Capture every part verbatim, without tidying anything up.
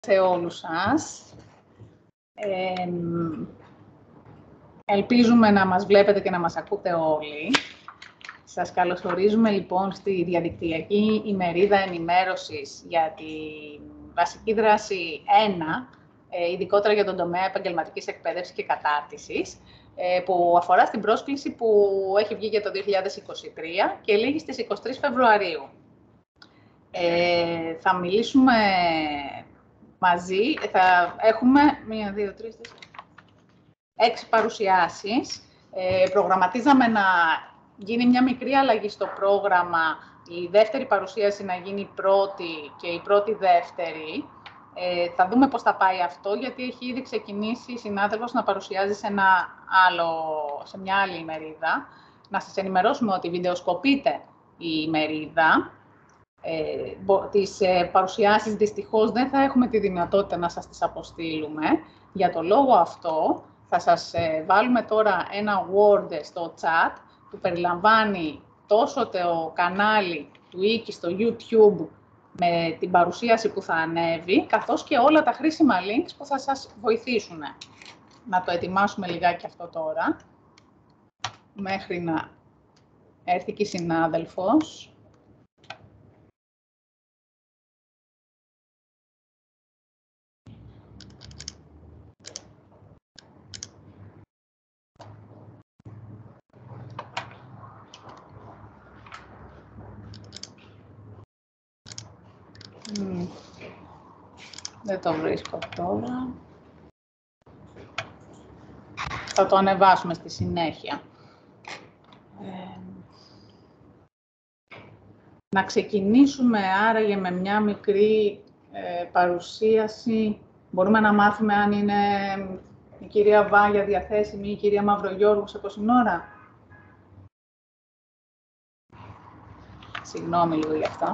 Σε όλους σας. Ε, ελπίζουμε να μας βλέπετε και να μας ακούτε όλοι. Σας καλωσορίζουμε λοιπόν στη διαδικτυακή ημερίδα ενημέρωσης για τη βασική δράση ένα, ειδικότερα για τον τομέα επαγγελματικής εκπαίδευσης και κατάρτισης, που αφορά στην πρόσκληση που έχει βγει για το δύο χιλιάδες είκοσι τρία και λήγει στις είκοσι τρεις Φεβρουαρίου. Ε, θα μιλήσουμε μαζί, θα έχουμε μία, δύο, τρεις, τέσσερα, έξι παρουσιάσεις. Ε, προγραμματίζαμε να γίνει μια μικρή αλλαγή στο πρόγραμμα, η δεύτερη παρουσίαση να γίνει πρώτη και η πρώτη δεύτερη. Ε, θα δούμε πώς θα πάει αυτό, γιατί έχει ήδη ξεκινήσει η συνάδελφος να παρουσιάζει σε, ένα άλλο, σε μια άλλη ημερίδα. Να σας ενημερώσουμε ότι βιντεοσκοπείται η ημερίδα. Ε, τις ε, παρουσιάσεις δυστυχώς δεν θα έχουμε τη δυνατότητα να σας τις αποστείλουμε. Για το λόγο αυτό θα σας ε, βάλουμε τώρα ένα Word στο chat που περιλαμβάνει τόσο το κανάλι του Ίκη στο YouTube με την παρουσίαση που θα ανέβει, καθώς και όλα τα χρήσιμα links που θα σας βοηθήσουν. Να το ετοιμάσουμε λιγάκι αυτό τώρα, μέχρι να έρθει και η συνάδελφος. Mm. Δεν το βρίσκω τώρα. Θα το ανεβάσουμε στη συνέχεια. Ε, να ξεκινήσουμε άραγε με μια μικρή ε, παρουσίαση. Μπορούμε να μάθουμε αν είναι η κυρία Βάγια διαθέσιμη ή η κυρία Μαυρογιώργου σε πόση ώρα. Συγγνώμη λίγο γι' αυτό.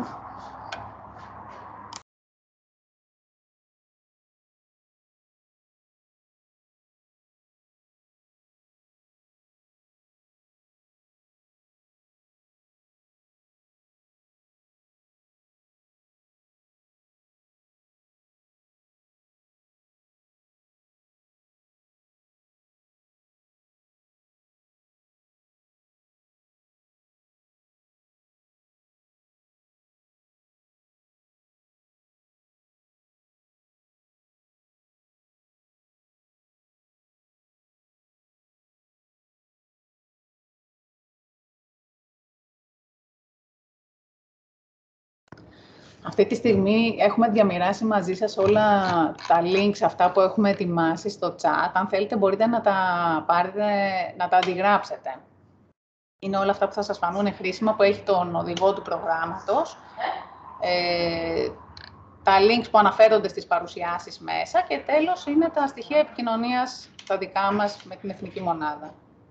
Αυτή τη στιγμή έχουμε διαμοιράσει μαζί σας όλα τα links, αυτά που έχουμε ετοιμάσει στο chat. Αν θέλετε μπορείτε να τα πάρετε, να τα αντιγράψετε. Είναι όλα αυτά που θα σας φανούν χρήσιμα, που έχει τον οδηγό του προγράμματος. Ε, τα links που αναφέρονται στις παρουσιάσεις μέσα και τέλος είναι τα στοιχεία επικοινωνίας τα δικά μας με την Εθνική Μονάδα.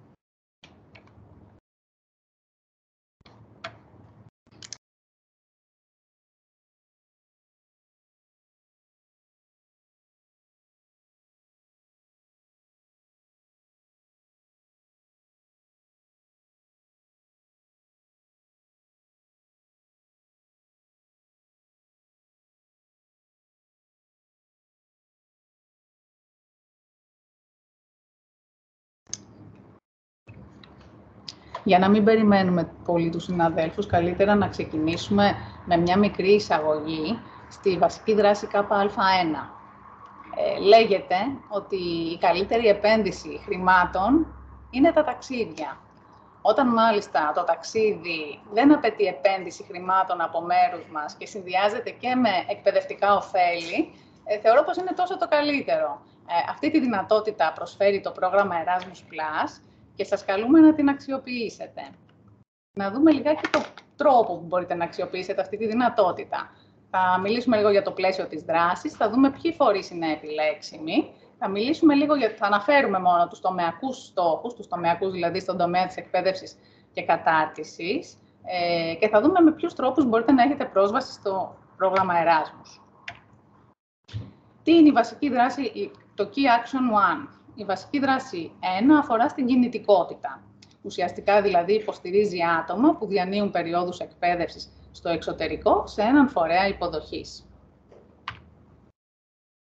Για να μην περιμένουμε πολύ τους συναδέλφους, καλύτερα να ξεκινήσουμε με μια μικρή εισαγωγή στη βασική δράση Κ Α ένα. Ε, λέγεται ότι η καλύτερη επένδυση χρημάτων είναι τα ταξίδια. Όταν μάλιστα το ταξίδι δεν απαιτεί επένδυση χρημάτων από μέρους μας και συνδυάζεται και με εκπαιδευτικά ωφέλη, ε, θεωρώ πως είναι τόσο το καλύτερο. Ε, αυτή τη δυνατότητα προσφέρει το πρόγραμμα Erasmus Plus και σας καλούμε να την αξιοποιήσετε. Να δούμε λιγάκι το τρόπο που μπορείτε να αξιοποιήσετε αυτή τη δυνατότητα. Θα μιλήσουμε λίγο για το πλαίσιο της δράσης, θα δούμε ποιοι φορείς είναι επιλέξιμοι. Θα μιλήσουμε λίγο για, θα αναφέρουμε μόνο τους τομεακούς στόχους, τους τομεακούς δηλαδή στον τομέα της εκπαίδευσης και κατάρτισης ε, και θα δούμε με ποιους τρόπους μπορείτε να έχετε πρόσβαση στο πρόγραμμα Erasmus. Τι είναι η βασική δράση, το Key Action ένα. Η βασική δράση ένα αφορά στην κινητικότητα. Ουσιαστικά δηλαδή υποστηρίζει άτομα που διανύουν περιόδους εκπαίδευσης στο εξωτερικό σε έναν φορέα υποδοχής.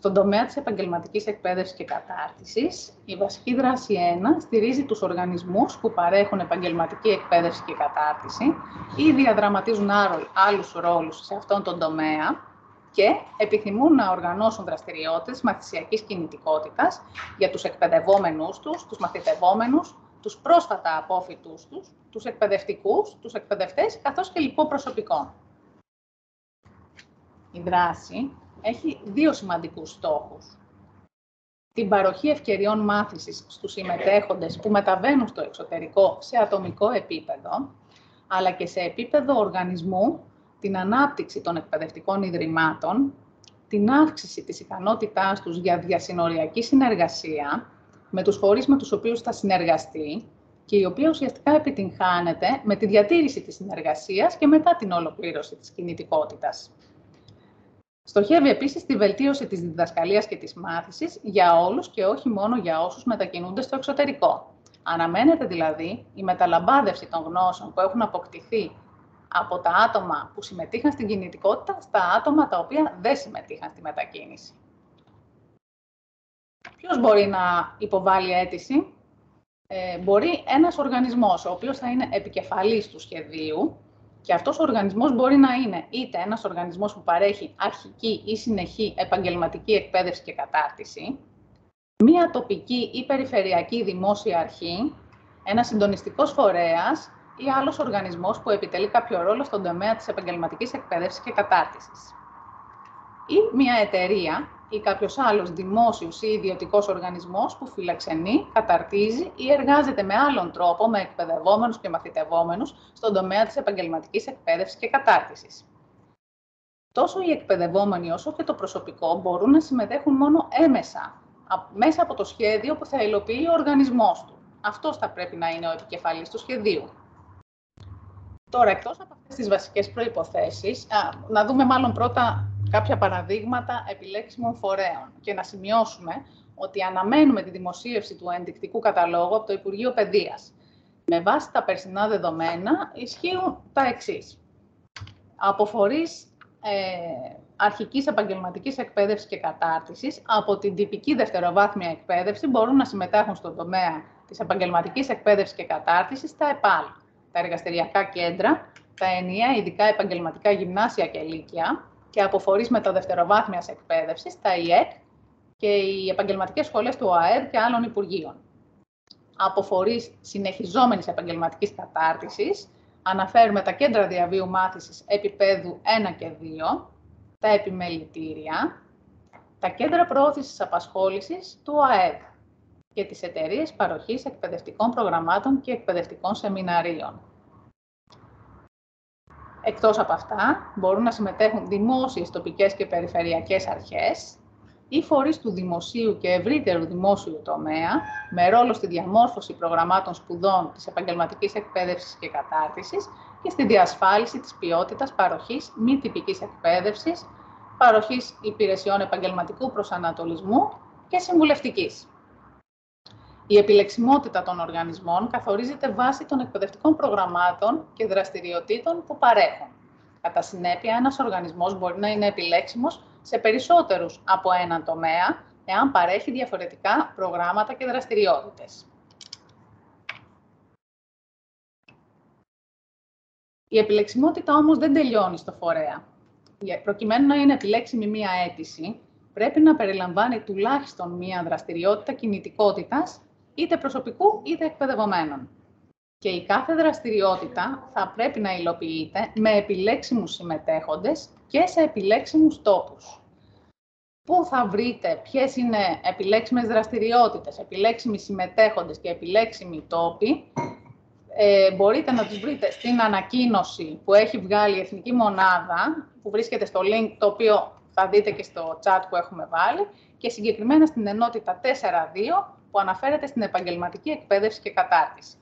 Στον τομέα της επαγγελματικής εκπαίδευσης και κατάρτισης, η βασική δράση ένα στηρίζει τους οργανισμούς που παρέχουν επαγγελματική εκπαίδευση και κατάρτιση ή διαδραματίζουν άλλους ρόλους σε αυτόν τον τομέα και επιθυμούν να οργανώσουν δραστηριότητες μαθησιακής κινητικότητας για τους εκπαιδευόμενούς τους, τους μαθητευόμενους, τους πρόσφατα απόφοιτους τους, τους εκπαιδευτικούς, τους εκπαιδευτές, καθώς και λοιπό προσωπικό. Η δράση έχει δύο σημαντικούς στόχους. Την παροχή ευκαιριών μάθησης στους συμμετέχοντες που μεταβαίνουν στο εξωτερικό σε ατομικό επίπεδο, αλλά και σε επίπεδο οργανισμού, την ανάπτυξη των εκπαιδευτικών ιδρυμάτων, την αύξηση της ικανότητάς τους για διασυνοριακή συνεργασία με τους φορείς με τους οποίους θα συνεργαστεί και η οποία ουσιαστικά επιτυγχάνεται με τη διατήρηση της συνεργασίας και μετά την ολοκλήρωση της κινητικότητας. Στοχεύει επίσης τη βελτίωση της διδασκαλίας και της μάθησης για όλους και όχι μόνο για όσους μετακινούνται στο εξωτερικό. Αναμένεται δηλαδή η μεταλαμπάδευση των γνώσεων που έχουν αποκτηθεί από τα άτομα που συμμετείχαν στην κινητικότητα στα άτομα τα οποία δεν συμμετείχαν στη μετακίνηση. Ποιος μπορεί να υποβάλει αίτηση? Ε, μπορεί ένας οργανισμός, ο οποίος θα είναι επικεφαλής του σχεδίου, και αυτός ο οργανισμός μπορεί να είναι είτε ένας οργανισμός που παρέχει αρχική ή συνεχή επαγγελματική εκπαίδευση και κατάρτιση, μία τοπική ή περιφερειακή δημόσια αρχή, ένας συντονιστικός φορέας ή άλλος οργανισμός που επιτελεί κάποιο ρόλο στον τομέα της επαγγελματικής εκπαίδευσης και κατάρτισης. Ή μία εταιρεία ή κάποιος άλλος δημόσιος ή ιδιωτικός οργανισμός που φιλοξενεί, καταρτίζει ή εργάζεται με άλλον τρόπο με εκπαιδευόμενους και μαθητευόμενους στον τομέα της επαγγελματικής εκπαίδευσης και κατάρτισης. Τόσο οι εκπαιδευόμενοι όσο και το προσωπικό μπορούν να συμμετέχουν μόνο έμεσα, μέσα από το σχέδιο που θα υλοποιεί ο οργανισμός του. Αυτός θα πρέπει να είναι ο επικεφαλής του σχεδίου. Τώρα, εκτός από αυτές τις βασικές προϋποθέσεις, α, να δούμε μάλλον πρώτα κάποια παραδείγματα επιλέξιμων φορέων και να σημειώσουμε ότι αναμένουμε τη δημοσίευση του ενδεικτικού καταλόγου από το Υπουργείο Παιδείας. Με βάση τα περσινά δεδομένα ισχύουν τα εξής. Από φορείς ε, αρχικής επαγγελματικής εκπαίδευσης και κατάρτισης, από την τυπική δευτεροβάθμια εκπαίδευση μπορούν να συμμετέχουν στον τομέα της επαγγελματικής εκπαίδευσης και κατάρτισης τα ΕΠΑΛ, τα εργαστηριακά κέντρα, τα ενιαία ειδικά επαγγελματικά γυμνάσια και λύκεια και από φορείς μεταδευτεροβάθμιας εκπαίδευσης, τα ΙΕΚ και οι επαγγελματικές σχολές του ΟΑΕΔ και άλλων υπουργείων. Από φορείς συνεχιζόμενης επαγγελματικής κατάρτισης, αναφέρουμε τα κέντρα διαβίου μάθησης επίπεδου ένα και δύο, τα επιμελητήρια, τα κέντρα προώθησης απασχόλησης του ΟΑΕΔ και τις εταιρείες παροχής εκπαιδευτικών προγραμμάτων και εκπαιδευτικών σεμιναρίων. Εκτός από αυτά, μπορούν να συμμετέχουν δημόσιες, τοπικές και περιφερειακές αρχές ή φορείς του δημοσίου και ευρύτερου δημόσιου τομέα, με ρόλο στη διαμόρφωση προγραμμάτων σπουδών της επαγγελματικής εκπαίδευσης και κατάρτισης και στη διασφάλιση της ποιότητας παροχής μη τυπικής εκπαίδευσης, παροχής υπηρεσιών επαγγελματικού προσανατολισμού και συμβουλευτικής. Η επιλεξιμότητα των οργανισμών καθορίζεται βάσει των εκπαιδευτικών προγραμμάτων και δραστηριοτήτων που παρέχουν. Κατά συνέπεια, ένας οργανισμός μπορεί να είναι επιλέξιμος σε περισσότερους από έναν τομέα, εάν παρέχει διαφορετικά προγράμματα και δραστηριότητες. Η επιλεξιμότητα όμως δεν τελειώνει στο φορέα. Προκειμένου να είναι επιλέξιμη μία αίτηση, πρέπει να περιλαμβάνει τουλάχιστον μία δραστηριότητα κινητικότητας, είτε προσωπικού είτε εκπαιδευομένων. Και η κάθε δραστηριότητα θα πρέπει να υλοποιείται με επιλέξιμους συμμετέχοντες και σε επιλέξιμους τόπους. Πού θα βρείτε ποιες είναι επιλέξιμες δραστηριότητες, επιλέξιμοι συμμετέχοντες και επιλέξιμοι τόποι, ε, μπορείτε να τους βρείτε στην ανακοίνωση που έχει βγάλει η Εθνική Μονάδα, που βρίσκεται στο link το οποίο θα δείτε και στο chat που έχουμε βάλει, και συγκεκριμένα στην ενότητα τέσσερα δύο που αναφέρεται στην επαγγελματική εκπαίδευση και κατάρτιση.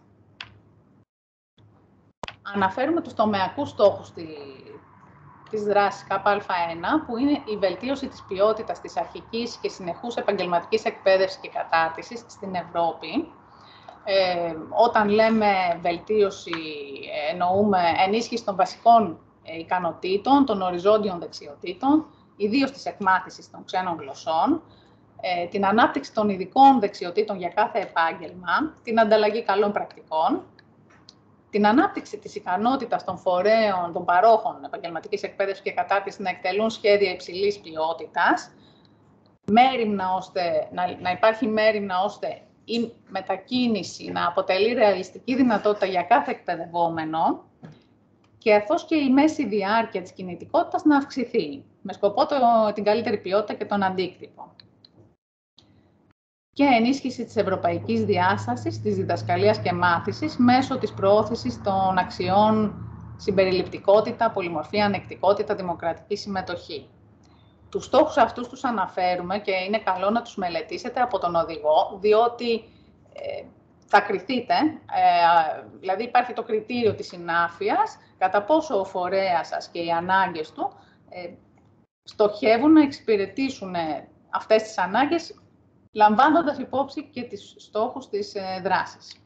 Αναφέρουμε τους τομεακούς στόχους της δράσης Κ Α ένα, που είναι η βελτίωση της ποιότητας της αρχικής και συνεχούς επαγγελματικής εκπαίδευσης και κατάρτισης στην Ευρώπη. Ε, όταν λέμε βελτίωση, εννοούμε ενίσχυση των βασικών ικανοτήτων, των οριζόντιων δεξιοτήτων, ιδίως της εκμάθησης των ξένων γλωσσών, την ανάπτυξη των ειδικών δεξιοτήτων για κάθε επάγγελμα, την ανταλλαγή καλών πρακτικών, την ανάπτυξη της ικανότητας των φορέων, των παρόχων επαγγελματικής εκπαίδευσης και κατάρτισης να εκτελούν σχέδια υψηλής ποιότητας, μέριμνα ώστε, να, να υπάρχει μέριμνα ώστε η μετακίνηση να αποτελεί ρεαλιστική δυνατότητα για κάθε εκπαιδευόμενο και καθώς και η μέση διάρκεια της κινητικότητας να αυξηθεί, με σκοπό το, την καλύτερη ποιότητα και τον αντίκτυπο. Και ενίσχυση της ευρωπαϊκής διάστασης, της διδασκαλίας και μάθησης μέσω της προώθησης των αξιών συμπεριληπτικότητα, πολυμορφία, ανεκτικότητα, δημοκρατική συμμετοχή. Τους στόχους αυτούς τους αναφέρουμε και είναι καλό να τους μελετήσετε από τον οδηγό, διότι ε, θα κριθείτε, ε, δηλαδή υπάρχει το κριτήριο της συνάφειας, κατά πόσο ο φορέας σας και οι ανάγκες του ε, στοχεύουν να εξυπηρετήσουν αυτές τις ανάγκες, λαμβάνοντας υπόψη και τις στόχους της ε, δράσης.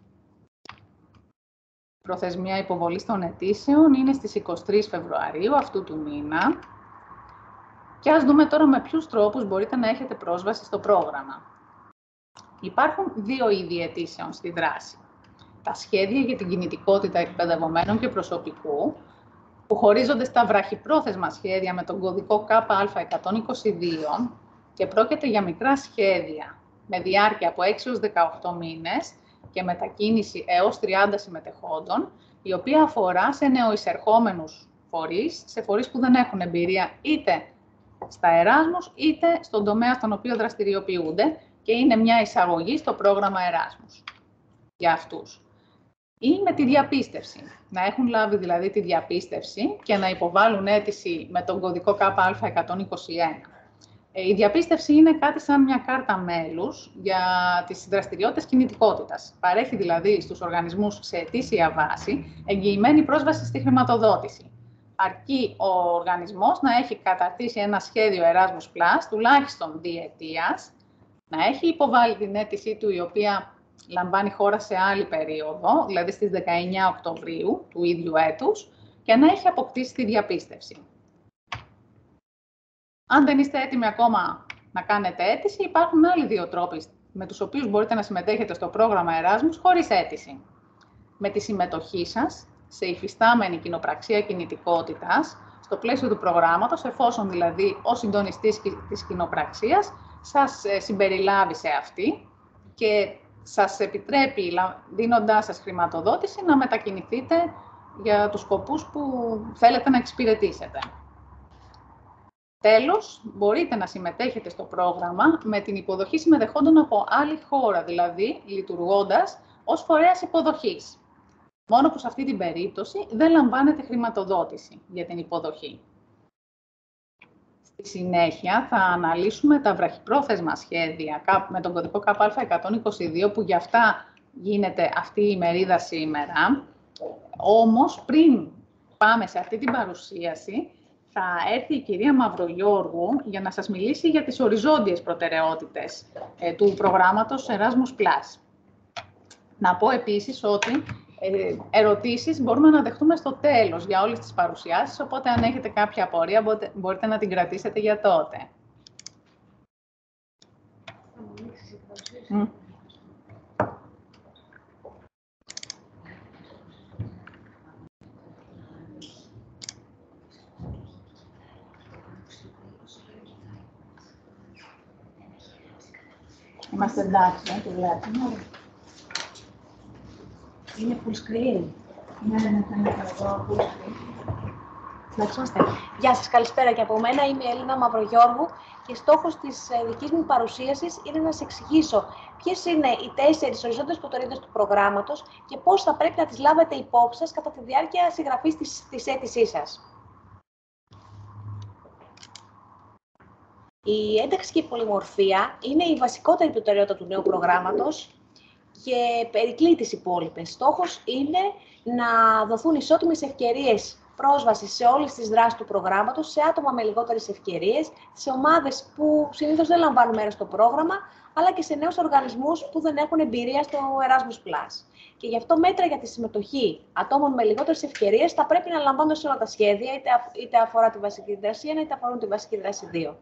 Προθεσμία υποβολής των αιτήσεων είναι στις εικοστή τρίτη Φεβρουαρίου αυτού του μήνα. Και ας δούμε τώρα με ποιους τρόπους μπορείτε να έχετε πρόσβαση στο πρόγραμμα. Υπάρχουν δύο είδη αιτήσεων στη δράση. Τα σχέδια για την κινητικότητα εκπαιδευομένων και προσωπικού, που χωρίζονται στα βραχυπρόθεσμα σχέδια με τον κωδικό Κ Α εκατόν είκοσι δύο και πρόκειται για μικρά σχέδια με διάρκεια από έξι έως δεκαοκτώ μήνες και μετακίνηση έως τριάντα συμμετεχόντων, η οποία αφορά σε νεοεισερχόμενους φορείς, σε φορείς που δεν έχουν εμπειρία είτε στα Εράσμους, είτε στον τομέα στον οποίο δραστηριοποιούνται και είναι μια εισαγωγή στο πρόγραμμα Εράσμους για αυτούς. Ή με τη διαπίστευση, να έχουν λάβει δηλαδή τη διαπίστευση και να υποβάλουν αίτηση με τον κωδικό Κ Α εκατόν είκοσι ένα. Η διαπίστευση είναι κάτι σαν μια κάρτα μέλους για τις δραστηριότητες κινητικότητας. Παρέχει δηλαδή στους οργανισμούς σε ετήσια βάση εγγυημένη πρόσβαση στη χρηματοδότηση. Αρκεί ο οργανισμός να έχει καταρτήσει ένα σχέδιο Erasmus Plus, τουλάχιστον διετίας, να έχει υποβάλει την αίτησή του, η οποία λαμβάνει χώρα σε άλλη περίοδο, δηλαδή στις δεκαεννέα Οκτωβρίου του ίδιου έτους, και να έχει αποκτήσει τη διαπίστευση. Αν δεν είστε έτοιμοι ακόμα να κάνετε αίτηση, υπάρχουν άλλοι δύο τρόποι με τους οποίους μπορείτε να συμμετέχετε στο πρόγραμμα Erasmus χωρίς αίτηση. Με τη συμμετοχή σας σε υφιστάμενη κοινοπραξία κινητικότητας, στο πλαίσιο του προγράμματος, εφόσον δηλαδή ο συντονιστής της κοινοπραξίας σας συμπεριλάβει σε αυτή και σας επιτρέπει, δίνοντάς σας χρηματοδότηση, να μετακινηθείτε για τους σκοπούς που θέλετε να εξυπηρετήσετε. Τέλος, μπορείτε να συμμετέχετε στο πρόγραμμα με την υποδοχή συμμετεχόντων από άλλη χώρα, δηλαδή λειτουργώντας ως φορέας υποδοχής. Μόνο που σε αυτή την περίπτωση δεν λαμβάνετε χρηματοδότηση για την υποδοχή. Στη συνέχεια θα αναλύσουμε τα βραχυπρόθεσμα σχέδια με τον κωδικό Κ Α εκατόν είκοσι δύο, που γι' αυτά γίνεται αυτή η ημερίδα σήμερα. Όμως, πριν πάμε σε αυτή την παρουσίαση, θα έρθει η κυρία Μαυρογιώργου για να σας μιλήσει για τις οριζόντιες προτεραιότητες ε, του προγράμματος Erasmus Plus. Να πω επίσης ότι ε, ερωτήσεις μπορούμε να δεχτούμε στο τέλος για όλες τις παρουσιάσεις, οπότε αν έχετε κάποια απορία μπορείτε, μπορείτε να την κρατήσετε για τότε. Mm. Είμαστε εντάξει, το βλέπουμε. Είναι full screen. Ναι, ναι, θα είναι εδώ full screen. Εντάξει, είμαστε. Γεια σας, καλησπέρα και από μένα. Είμαι η Έλληνα Μαυρογιώργου και στόχος της δικής μου παρουσίασης είναι να σας εξηγήσω ποιες είναι οι τέσσερις οριζόντιες προτεραιότητες του προγράμματος και πώς θα πρέπει να τις λάβετε υπόψη σας κατά τη διάρκεια συγγραφής της, της αίτησής σας. Η ένταξη και η πολυμορφία είναι η βασικότερη προτεραιότητα του νέου προγράμματος και περικλεί τις υπόλοιπες. Στόχος είναι να δοθούν ισότιμες ευκαιρίες πρόσβαση σε όλες τις δράσεις του προγράμματος, σε άτομα με λιγότερες ευκαιρίες, σε ομάδες που συνήθως δεν λαμβάνουν μέρος στο πρόγραμμα, αλλά και σε νέους οργανισμούς που δεν έχουν εμπειρία στο Erasmus Plus. Και γι' αυτό μέτρα για τη συμμετοχή ατόμων με λιγότερες ευκαιρίες θα πρέπει να λαμβάνονται σε όλα τα σχέδια, είτε, είτε αφορά τη βασική δράση ένα, είτε αφορούν τη βασική δράση δύο.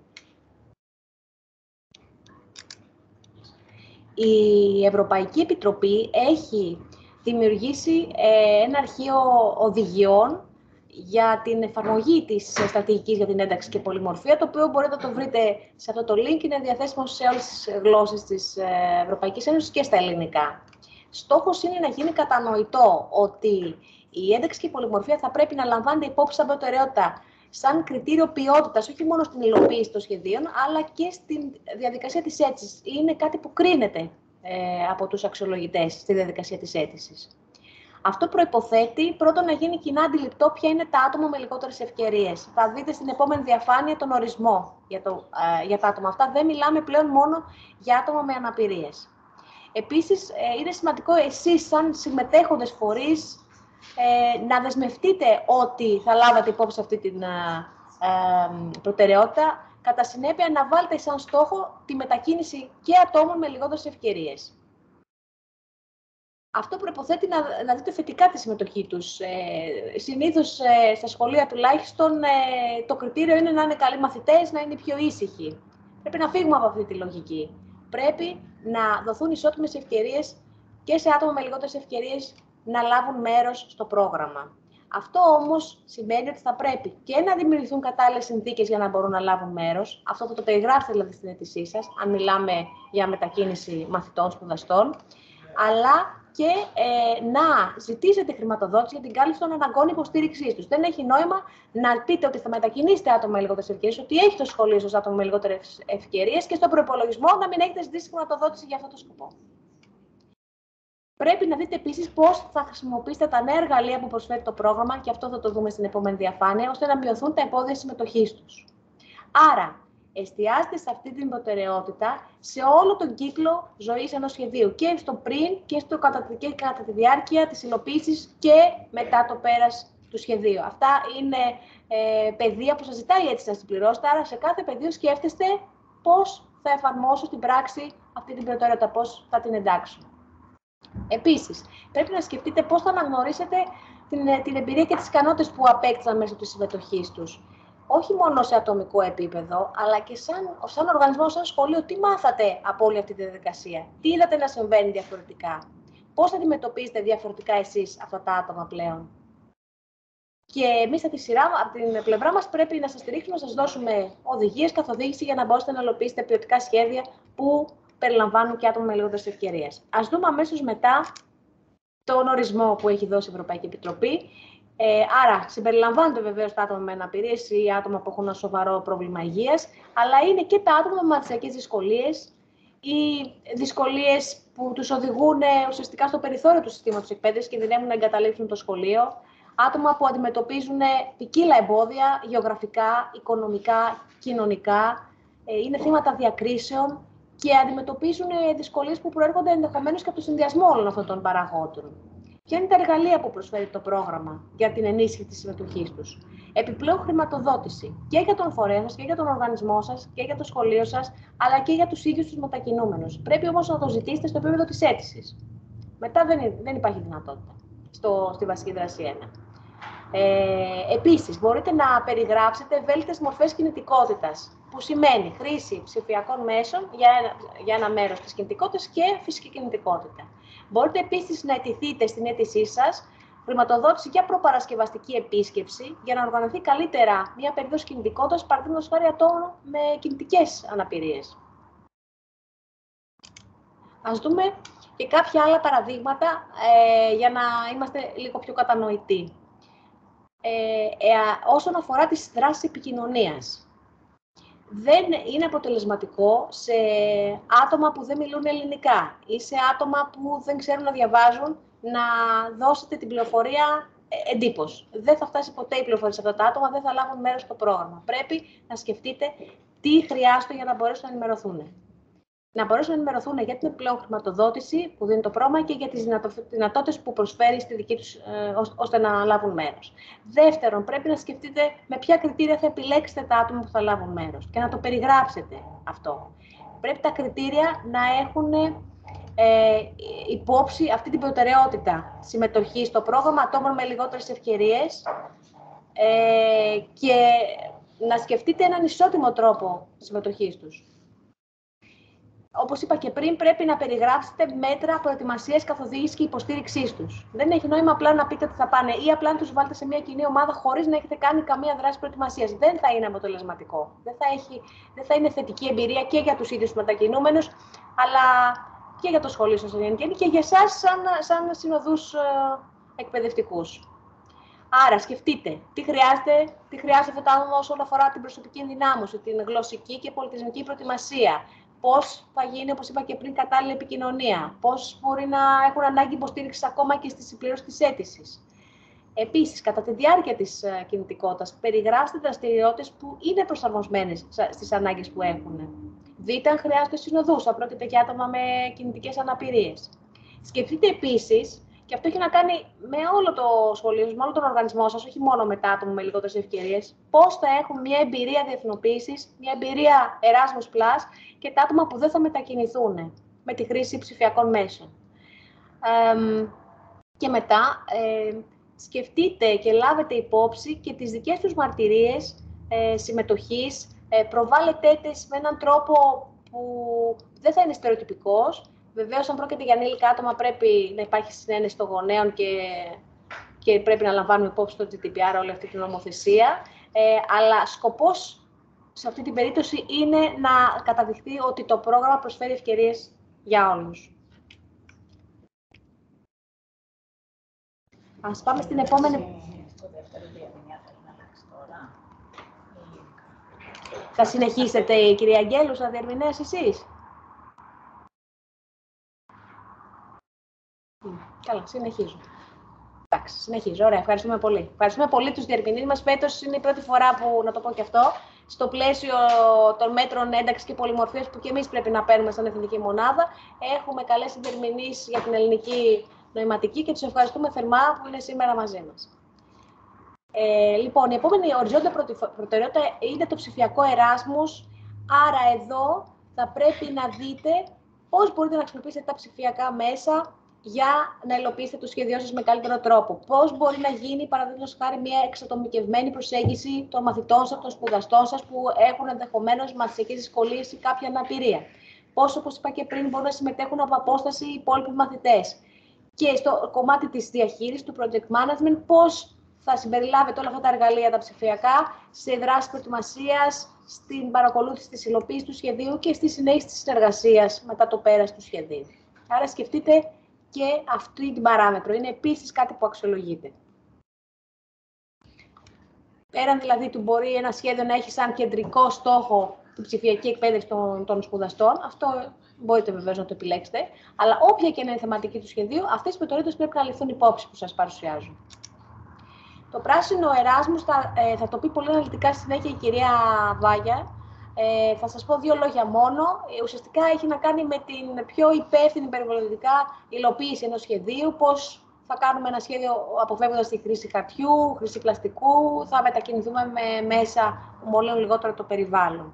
Η Ευρωπαϊκή Επιτροπή έχει δημιουργήσει ε, ένα αρχείο οδηγιών για την εφαρμογή της στρατηγικής για την ένταξη και πολυμορφία, το οποίο μπορείτε να το βρείτε σε αυτό το link, είναι διαθέσιμο σε όλες τις γλώσσες της Ευρωπαϊκής Ένωσης και στα ελληνικά. Στόχος είναι να γίνει κατανοητό ότι η ένταξη και η πολυμορφία θα πρέπει να λαμβάνεται υπόψη σαν προτεραιότητα, σαν κριτήριο ποιότητας, όχι μόνο στην υλοποίηση των σχεδίων, αλλά και στη διαδικασία της αίτησης. Είναι κάτι που κρίνεται ε, από τους αξιολογητές στη διαδικασία της αίτησης. Αυτό προϋποθέτει πρώτον να γίνει κοινά αντιληπτό ποια είναι τα άτομα με λιγότερες ευκαιρίες. Θα δείτε στην επόμενη διαφάνεια τον ορισμό για, το, ε, για τα άτομα αυτά. Δεν μιλάμε πλέον μόνο για άτομα με αναπηρίες. Επίσης, ε, είναι σημαντικό εσείς σαν συμμετέχοντες φορείς ε, να δεσμευτείτε ότι θα λάβατε υπόψη αυτή την ε, ε, προτεραιότητα. Κατά συνέπεια, να βάλετε σαν στόχο τη μετακίνηση και ατόμων με λιγότερες ευκαιρίες. Αυτό προϋποθέτει να, να δείτε θετικά τη συμμετοχή τους. Ε, συνήθως ε, στα σχολεία τουλάχιστον ε, το κριτήριο είναι να είναι καλοί μαθητές, να είναι πιο ήσυχοι. Πρέπει να φύγουμε από αυτή τη λογική. Πρέπει να δοθούν ισότιμες ευκαιρίες και σε άτομα με λιγότερες ευκαιρίες να λάβουν μέρος στο πρόγραμμα. Αυτό όμως σημαίνει ότι θα πρέπει και να δημιουργηθούν κατάλληλες συνθήκες για να μπορούν να λάβουν μέρος. Αυτό θα το περιγράψετε δηλαδή στην αίτησή σας, αν μιλάμε για μετακίνηση μαθητών σπουδαστών. Αλλά και ε, να ζητήσετε χρηματοδότηση για την κάλυψη των αναγκών υποστήριξής τους. Δεν έχει νόημα να πείτε ότι θα μετακινήσετε άτομα με λιγότερες ευκαιρίες, ότι έχει το σχολείο σας άτομα με λιγότερες ευκαιρίες και στον προϋπολογισμό να μην έχετε ζητήσει χρηματοδότηση για αυτό το σκοπό. Πρέπει να δείτε επίσης πώς θα χρησιμοποιήσετε τα νέα εργαλεία που προσφέρει το πρόγραμμα, και αυτό θα το δούμε στην επόμενη διαφάνεια, ώστε να μειωθούν τα εμπόδια συμμετοχής τους. Άρα, εστιάστε σε αυτή την προτεραιότητα σε όλο τον κύκλο ζωής ενός σχεδίου, και στο πριν και, στο κατά, και κατά τη διάρκεια της υλοποίησης και μετά το πέρας του σχεδίου. Αυτά είναι ε, πεδία που σας ζητάει έτσι να συμπληρώσετε, άρα σε κάθε πεδίο σκέφτεστε πώς θα εφαρμόσω στην πράξη αυτή την προτεραιότητα, πώς θα την εντάξω. Επίσης, πρέπει να σκεφτείτε πώς θα αναγνωρίσετε την, την εμπειρία και τις ικανότητες που απέκτησαν μέσω της συμμετοχής τους. Όχι μόνο σε ατομικό επίπεδο, αλλά και σαν, σαν οργανισμό, σαν σχολείο, τι μάθατε από όλη αυτή τη διαδικασία, τι είδατε να συμβαίνει διαφορετικά, πώς αντιμετωπίζετε διαφορετικά εσείς αυτά τα άτομα πλέον. Και εμείς από τη σειρά, από την πλευρά μας, πρέπει να σας στηρίξουμε, να σας δώσουμε οδηγίες, καθοδήγηση για να μπορέσετε να υλοποιήσετε ποιοτικά σχέδια που περιλαμβάνουν και άτομα με λιγότερες ευκαιρίες. Ας δούμε αμέσως μετά τον ορισμό που έχει δώσει η Ευρωπαϊκή Επιτροπή. Ε, άρα, συμπεριλαμβάνονται βεβαίως τα άτομα με αναπηρίες ή άτομα που έχουν ένα σοβαρό πρόβλημα υγείας, αλλά είναι και τα άτομα με μαθησιακές δυσκολίες ή δυσκολίες που τους οδηγούν ουσιαστικά στο περιθώριο του συστήματος εκπαίδευσης και κινδυνεύουν να εγκαταλείψουν το σχολείο. Άτομα που αντιμετωπίζουν ποικίλα εμπόδια, γεωγραφικά, οικονομικά, κοινωνικά, ε, είναι θύματα διακρίσεων και αντιμετωπίζουν δυσκολίες που προέρχονται ενδεχομένως και από το συνδυασμό όλων αυτών των παραγόντων. Ποια είναι τα εργαλεία που προσφέρει το πρόγραμμα για την ενίσχυση της συμμετοχής τους. Επιπλέον χρηματοδότηση και για τον φορέα σας και για τον οργανισμό σας και για το σχολείο σας, αλλά και για τους ίδιους τους μετακινούμενους. Πρέπει όμως να το ζητήσετε στο επίπεδο της αίτησης. Μετά δεν, δεν υπάρχει δυνατότητα στο, στη βασική δράση ένα. Ε, επίσης, μπορείτε να περιγράψετε ευέλικτες μορφές κινητικότητας, που σημαίνει χρήση ψηφιακών μέσων για ένα, για ένα μέρος της κινητικότητας και φυσική κινητικότητα. Μπορείτε επίσης να αιτηθείτε στην αίτησή σας χρηματοδότηση για προπαρασκευαστική επίσκεψη για να οργανωθεί καλύτερα μια περίοδος κινητικότητας, παραδείγματος χάρη ατόμων με κινητικές αναπηρίες. Ας δούμε και κάποια άλλα παραδείγματα ε, για να είμαστε λίγο πιο κατανοητοί. Ε, ε, όσον αφορά τις δράσεις επικοινωνίας, δεν είναι αποτελεσματικό σε άτομα που δεν μιλούν ελληνικά ή σε άτομα που δεν ξέρουν να διαβάζουν να δώσετε την πληροφορία εντύπωση. Δεν θα φτάσει ποτέ η πληροφορία σε αυτά τα άτομα, δεν θα λάβουν μέρος στο πρόγραμμα. Πρέπει να σκεφτείτε τι χρειάζεται για να μπορέσουν να ενημερωθούν. να μπορέσουν να ενημερωθούν για την επιπλέον χρηματοδότηση που δίνει το πρόγραμμα και για τις δυνατότητες που προσφέρει στη δική τους, ε, ώστε να λάβουν μέρος. Δεύτερον, πρέπει να σκεφτείτε με ποια κριτήρια θα επιλέξετε τα άτομα που θα λάβουν μέρος και να το περιγράψετε αυτό. Πρέπει τα κριτήρια να έχουν ε, υπόψη αυτή την προτεραιότητα συμμετοχή στο πρόγραμμα ατόμων με λιγότερες ευκαιρίες ε, και να σκεφτείτε έναν ισότιμο τρόπο συμμετοχής τους. Όπως είπα και πριν, πρέπει να περιγράψετε μέτρα προετοιμασίας, καθοδήγησης και υποστήριξής τους. Δεν έχει νόημα απλά να πείτε ότι θα πάνε ή απλά να τους βάλετε σε μια κοινή ομάδα χωρίς να έχετε κάνει καμία δράση προετοιμασίας. Δεν θα είναι αποτελεσματικό. Δεν θα, έχει, δεν θα είναι θετική εμπειρία και για τους ίδιους μετακινούμενους, αλλά και για το σχολείο σας και για εσάς σαν, σαν συνοδούς ε, εκπαιδευτικούς. Άρα, σκεφτείτε τι χρειάζεται, τι χρειάζεται αυτό το άτομο όσον αφορά την προσωπική ενδυνάμωση, την γλωσσική και πολιτισμική προετοιμασία. Πώς θα γίνει, όπως είπα και πριν, κατάλληλη επικοινωνία. Πώς μπορεί να έχουν ανάγκη υποστήριξη ακόμα και στη συμπλήρωση της αίτησης. Επίσης, κατά τη διάρκεια της κινητικότητας, περιγράψτε δραστηριότητες που είναι προσαρμοσμένες στις ανάγκες που έχουν. Δείτε αν χρειάζονται συνοδούς, αν πρόκειται για άτομα με κινητικές αναπηρίες. Σκεφτείτε επίσης, και αυτό έχει να κάνει με όλο το σχολείο σας, με όλο τον οργανισμό σας, όχι μόνο με τα άτομα με λιγότερες ευκαιρίες, πώς θα έχουν μια εμπειρία διεθνοποίησης, μια εμπειρία Erasmus Plus και τα άτομα που δεν θα μετακινηθούν με τη χρήση ψηφιακών μέσων. Ε, και μετά, ε, σκεφτείτε και λάβετε υπόψη και τις δικές τους μαρτυρίες ε, συμμετοχής, ε, προβάλλετε τις με έναν τρόπο που δεν θα είναι στερεοτυπικός. Βεβαίως, αν πρόκειται για ανήλικα άτομα, πρέπει να υπάρχει συνένεση των γονέων και, και πρέπει να λαμβάνουμε υπόψη το τζι ντι πι αρ, όλη αυτή την νομοθεσία. Ε, αλλά σκοπός σε αυτή την περίπτωση είναι να καταδειχθεί ότι το πρόγραμμα προσφέρει ευκαιρίες για όλους. Ας πάμε στην επόμενη. Θα συνεχίσετε, κυρία Αγγέλου, να διερμηνέας εσείς. Καλά, συνεχίζω. Εντάξει, συνεχίζω. Ωραία, ευχαριστούμε πολύ. Ευχαριστούμε πολύ τους διερμηνείς μας. Φέτος είναι η πρώτη φορά που, να το πω και αυτό, στο πλαίσιο των μέτρων ένταξης και πολυμορφίας που και εμείς πρέπει να παίρνουμε σαν εθνική μονάδα, έχουμε καλέσει διερμηνείς για την ελληνική νοηματική και τους ευχαριστούμε θερμά που είναι σήμερα μαζί μας. Ε, λοιπόν, η επόμενη οριζόντια προτεραιότητα είναι το ψηφιακό Εράσμους. Άρα εδώ θα πρέπει να δείτε πώς μπορείτε να χρησιμοποιήσετε τα ψηφιακά μέσα για να υλοποιήσετε το σχέδιό σας με καλύτερο τρόπο. Πώς μπορεί να γίνει, παραδείγματος χάρη, μια εξατομικευμένη προσέγγιση των μαθητών σας, των σπουδαστών σας που έχουν ενδεχομένως μαθησιακές δυσκολίες ή κάποια αναπηρία. Πώς, όπως είπα και πριν, μπορούν να συμμετέχουν από απόσταση οι υπόλοιποι μαθητές. Και στο κομμάτι της διαχείρισης, του project management, πώς θα συμπεριλάβετε όλα αυτά τα εργαλεία τα ψηφιακά σε δράσεις προετοιμασίας, στην παρακολούθηση της υλοποίησης του σχεδίου και στη συνέχιση της συνεργασίας μετά το πέρας του σχεδίου. Άρα σκεφτείτε και αυτή την παράμετρο. Είναι επίσης κάτι που αξιολογείται. Πέραν δηλαδή του μπορεί ένα σχέδιο να έχει σαν κεντρικό στόχο την ψηφιακή εκπαίδευση των, των σπουδαστών, αυτό μπορείτε βεβαίως να το επιλέξετε, αλλά όποια και είναι η θεματική του σχεδίου, αυτές οι προτεραιότητες πρέπει να ληφθούν υπόψη που σας παρουσιάζουν. Το πράσινο Εράσμους θα, ε, θα το πει πολύ αναλυτικά στη συνέχεια η κυρία Βάγια. Ε, θα σας πω δύο λόγια μόνο. Ε, ουσιαστικά έχει να κάνει με την πιο υπεύθυνη περιβαλλοντικά υλοποίηση ενός σχεδίου, πώς θα κάνουμε ένα σχέδιο αποφεύγοντας τη χρήση χαρτιού, χρήση πλαστικού, θα μετακινηθούμε με μέσα που μολύνουν λιγότερο το περιβάλλον.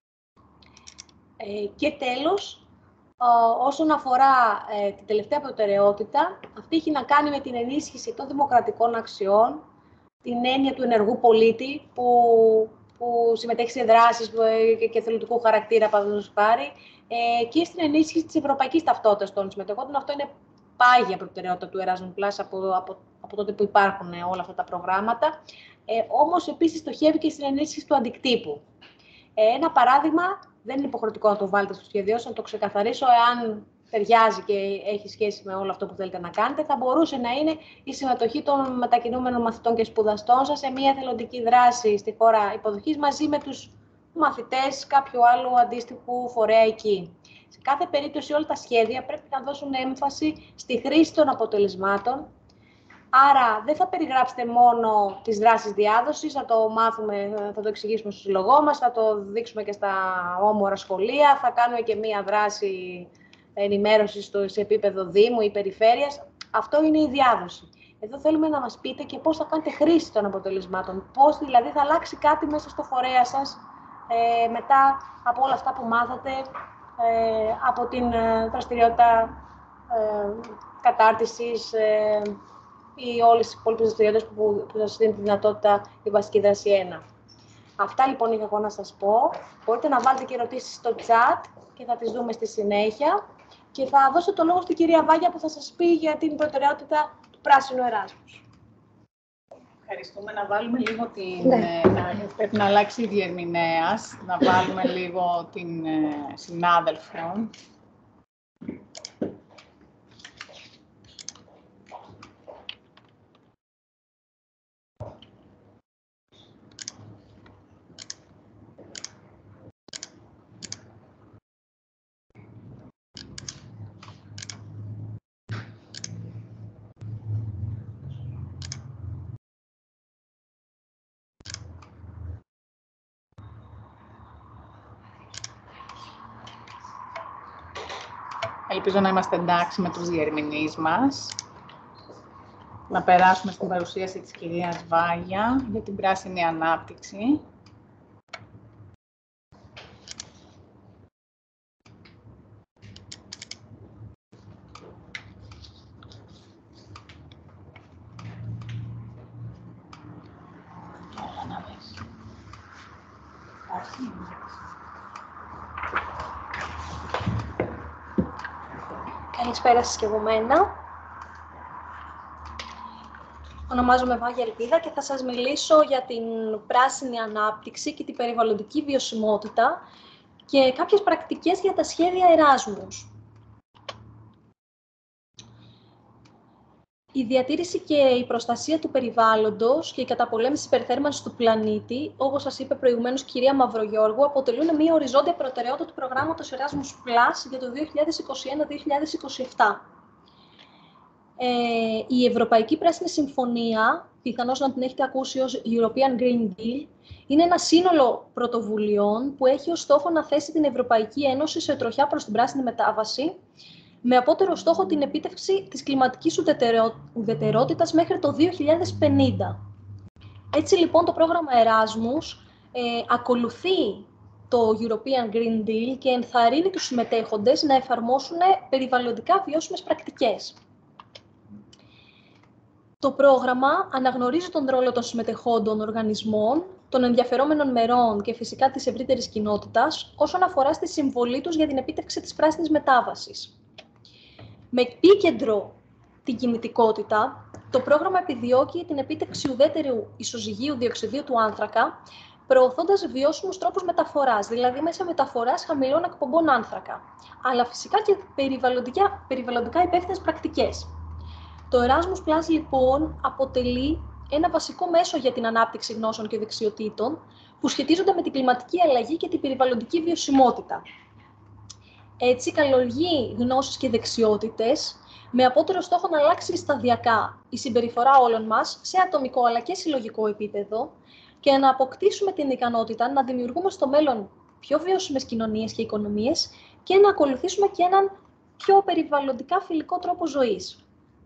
Ε, και τέλος, ε, όσον αφορά ε, την τελευταία προτεραιότητα, αυτή έχει να κάνει με την ενίσχυση των δημοκρατικών αξιών, την έννοια του ενεργού πολίτη που, που συμμετέχει σε δράσεις και εθελοντικού χαρακτήρα, παραδείγματος χάρη, ε, και στην ενίσχυση της ευρωπαϊκής ταυτότητας των συμμετεχόντων. Αυτό είναι πάγια προτεραιότητα του Erasmus Plus από, από, από τότε που υπάρχουν όλα αυτά τα προγράμματα. Ε, όμως, επίσης, στοχεύει και στην ενίσχυση του αντικτύπου. Ε, ένα παράδειγμα, δεν είναι υποχρεωτικό να το βάλετε στο σχέδιό σας, να το ξεκαθαρίσω, εάν ταιριάζει και έχει σχέση με όλο αυτό που θέλετε να κάνετε, θα μπορούσε να είναι η συμμετοχή των μετακινούμενων μαθητών και σπουδαστών σας σε μια εθελοντική δράση στη χώρα υποδοχής μαζί με τους μαθητές κάποιου άλλου αντίστοιχου φορέα εκεί. Σε κάθε περίπτωση όλα τα σχέδια πρέπει να δώσουν έμφαση στη χρήση των αποτελεσμάτων Άρα δεν θα περιγράψετε μόνο τις δράσεις διάδοσης, θα το μάθουμε, θα το εξηγήσουμε στο σύλλογό μας, θα το δείξουμε και στα όμορα σχολεία, θα κάνουμε και μία δράση ενημέρωσης στο, σε επίπεδο Δήμου ή Περιφέρειας. Αυτό είναι η διάδοση. Εδώ θέλουμε να μας πείτε και πώς θα κάνετε χρήση των αποτελεσμάτων, πώς δηλαδή θα αλλάξει κάτι μέσα στο φορέα σας ε, μετά από όλα αυτά που μάθατε, ε, από την ε, δραστηριότητα ε, κατάρτισης, ε, ή όλες τις υπόλοιπες δραστηριότητες που, που σας δίνει τη δυνατότητα η βασική δράση ένα. Αυτά λοιπόν είχα εγώ να σας πω. Μπορείτε να βάλετε και ερωτήσεις στο chat και θα τις δούμε στη συνέχεια. Και θα δώσω το λόγο στην κυρία Βάγια που θα σας πει για την προτεραιότητα του πράσινου Εράσμους. Ευχαριστούμε. Να βάλουμε λίγο την... Ναι. Να, πρέπει να αλλάξει η διερμηνέας. Να βάλουμε λίγο την ε, συνάδελφο. Ελπίζω να είμαστε εντάξει με τους διερμηνείς μας. Να περάσουμε στην παρουσίαση της κυρίας Βάγια για την πράσινη ανάπτυξη. Καλησπέρα σας και από μένα. Ονομάζομαι Βάγια Ελπίδα και θα σας μιλήσω για την πράσινη ανάπτυξη και την περιβαλλοντική βιωσιμότητα και κάποιες πρακτικές για τα σχέδια Εράσμους. Η διατήρηση και η προστασία του περιβάλλοντος και η καταπολέμηση της υπερθέρμανσης του πλανήτη, όπως σας είπε προηγουμένως η κυρία Μαυρογιώργου, αποτελούν μια οριζόντια προτεραιότητα του προγράμματος Erasmus Plus για το δύο χιλιάδες είκοσι ένα δύο χιλιάδες είκοσι επτά. Ε, η Ευρωπαϊκή Πράσινη Συμφωνία, πιθανώς να την έχετε ακούσει ως European Green Deal, είναι ένα σύνολο πρωτοβουλειών που έχει ως στόχο να θέσει την Ευρωπαϊκή Ένωση σε τροχιά προς την πράσινη μετάβαση, με απότερο στόχο την επίτευξη της κλιματικής ουδετερότητας μέχρι το δύο χιλιάδες πενήντα. Έτσι λοιπόν το πρόγραμμα Erasmus ε, ακολουθεί το European Green Deal και ενθαρρύνει τους συμμετέχοντες να εφαρμόσουν περιβαλλοντικά βιώσιμες πρακτικές. Το πρόγραμμα αναγνωρίζει τον ρόλο των συμμετεχόντων οργανισμών, των ενδιαφερόμενων μερών και φυσικά της ευρύτερης κοινότητας όσον αφορά στη συμβολή τους για την επίτευξη της πράσινης μετάβασης. Με επίκεντρο την κινητικότητα, το πρόγραμμα επιδιώκει την επίτευξη ουδέτερου ισοζυγίου διοξιδίου του άνθρακα, προωθώντας βιώσιμους τρόπους μεταφοράς, δηλαδή μέσα μεταφοράς χαμηλών εκπομπών άνθρακα, αλλά φυσικά και περιβαλλοντικά, περιβαλλοντικά υπεύθυνες πρακτικές. Το Erasmus Plus, λοιπόν, αποτελεί ένα βασικό μέσο για την ανάπτυξη γνώσεων και δεξιοτήτων που σχετίζονται με την κλιματική αλλαγή και την περιβαλλοντική βιωσιμότητα. Έτσι, καλλιεργεί γνώσεις και δεξιότητες με απότερο στόχο να αλλάξει σταδιακά η συμπεριφορά όλων μας σε ατομικό αλλά και συλλογικό επίπεδο και να αποκτήσουμε την ικανότητα να δημιουργούμε στο μέλλον πιο βιώσιμες κοινωνίες και οικονομίες και να ακολουθήσουμε και έναν πιο περιβαλλοντικά φιλικό τρόπο ζωής.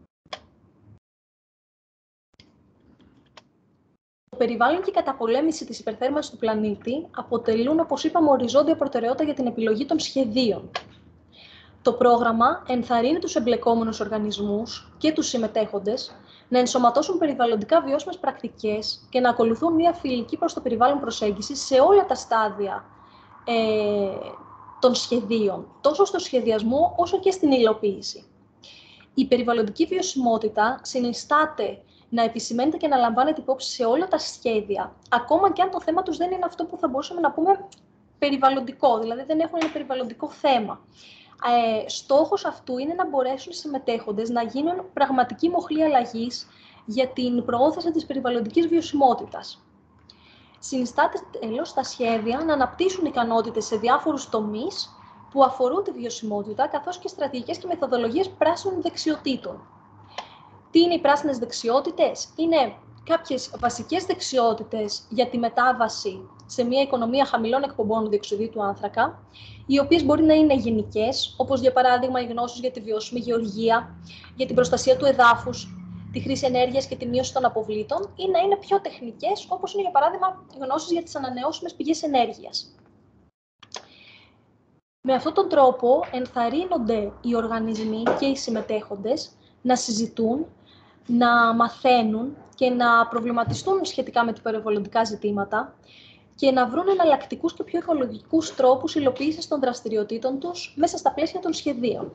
Το περιβάλλον και η καταπολέμηση της υπερθέρμανσης του πλανήτη αποτελούν, όπως είπαμε, οριζόντια προτεραιότητα για την επιλογή των σχεδίων. Το πρόγραμμα ενθαρρύνει τους εμπλεκόμενους οργανισμούς και τους συμμετέχοντες να ενσωματώσουν περιβαλλοντικά βιώσιμες πρακτικές και να ακολουθούν μια φιλική προς το περιβάλλον προσέγγιση σε όλα τα στάδια ε, των σχεδίων, τόσο στο σχεδιασμό όσο και στην υλοποίηση. Η περιβαλλοντική βιωσιμότητα συνιστάται να επισημαίνεται και να λαμβάνεται υπόψη σε όλα τα σχέδια, ακόμα και αν το θέμα τους δεν είναι αυτό που θα μπορούσαμε να πούμε περιβαλλοντικό, δηλαδή δεν έχουν ένα περιβαλλοντικό θέμα. Ε, στόχος αυτού είναι να μπορέσουν οι συμμετέχοντες να γίνουν πραγματική μοχλή αλλαγής για την προώθηση της περιβαλλοντικής βιωσιμότητας. Συνιστάται τέλος στα σχέδια να αναπτύσσουν ικανότητες σε διάφορους τομείς που αφορούν τη βιωσιμότητα, καθώς και στρατηγικές και μεθοδολογίες πράσινων δεξιοτήτων. Τι είναι οι πράσινες δεξιότητες? Είναι κάποιες βασικές δεξιότητες για τη μετάβαση σε μια οικονομία χαμηλών εκπομπών διοξειδίου του άνθρακα, οι οποίες μπορεί να είναι γενικές, όπως για παράδειγμα οι γνώσεις για τη βιώσιμη γεωργία, για την προστασία του εδάφους, τη χρήση ενέργειας και τη μείωση των αποβλήτων, ή να είναι πιο τεχνικές, όπως είναι για παράδειγμα γνώσεις για τις ανανεώσιμες πηγές ενέργειας. Με αυτόν τον τρόπο ενθαρρύνονται οι οργανισμοί και οι συμμετέχοντες να συζητούν, να μαθαίνουν και να προβληματιστούν σχετικά με τα περιβαλλοντικά ζητήματα και να βρουν εναλλακτικούς και πιο οικολογικούς τρόπους υλοποίησης των δραστηριοτήτων τους μέσα στα πλαίσια των σχεδίων.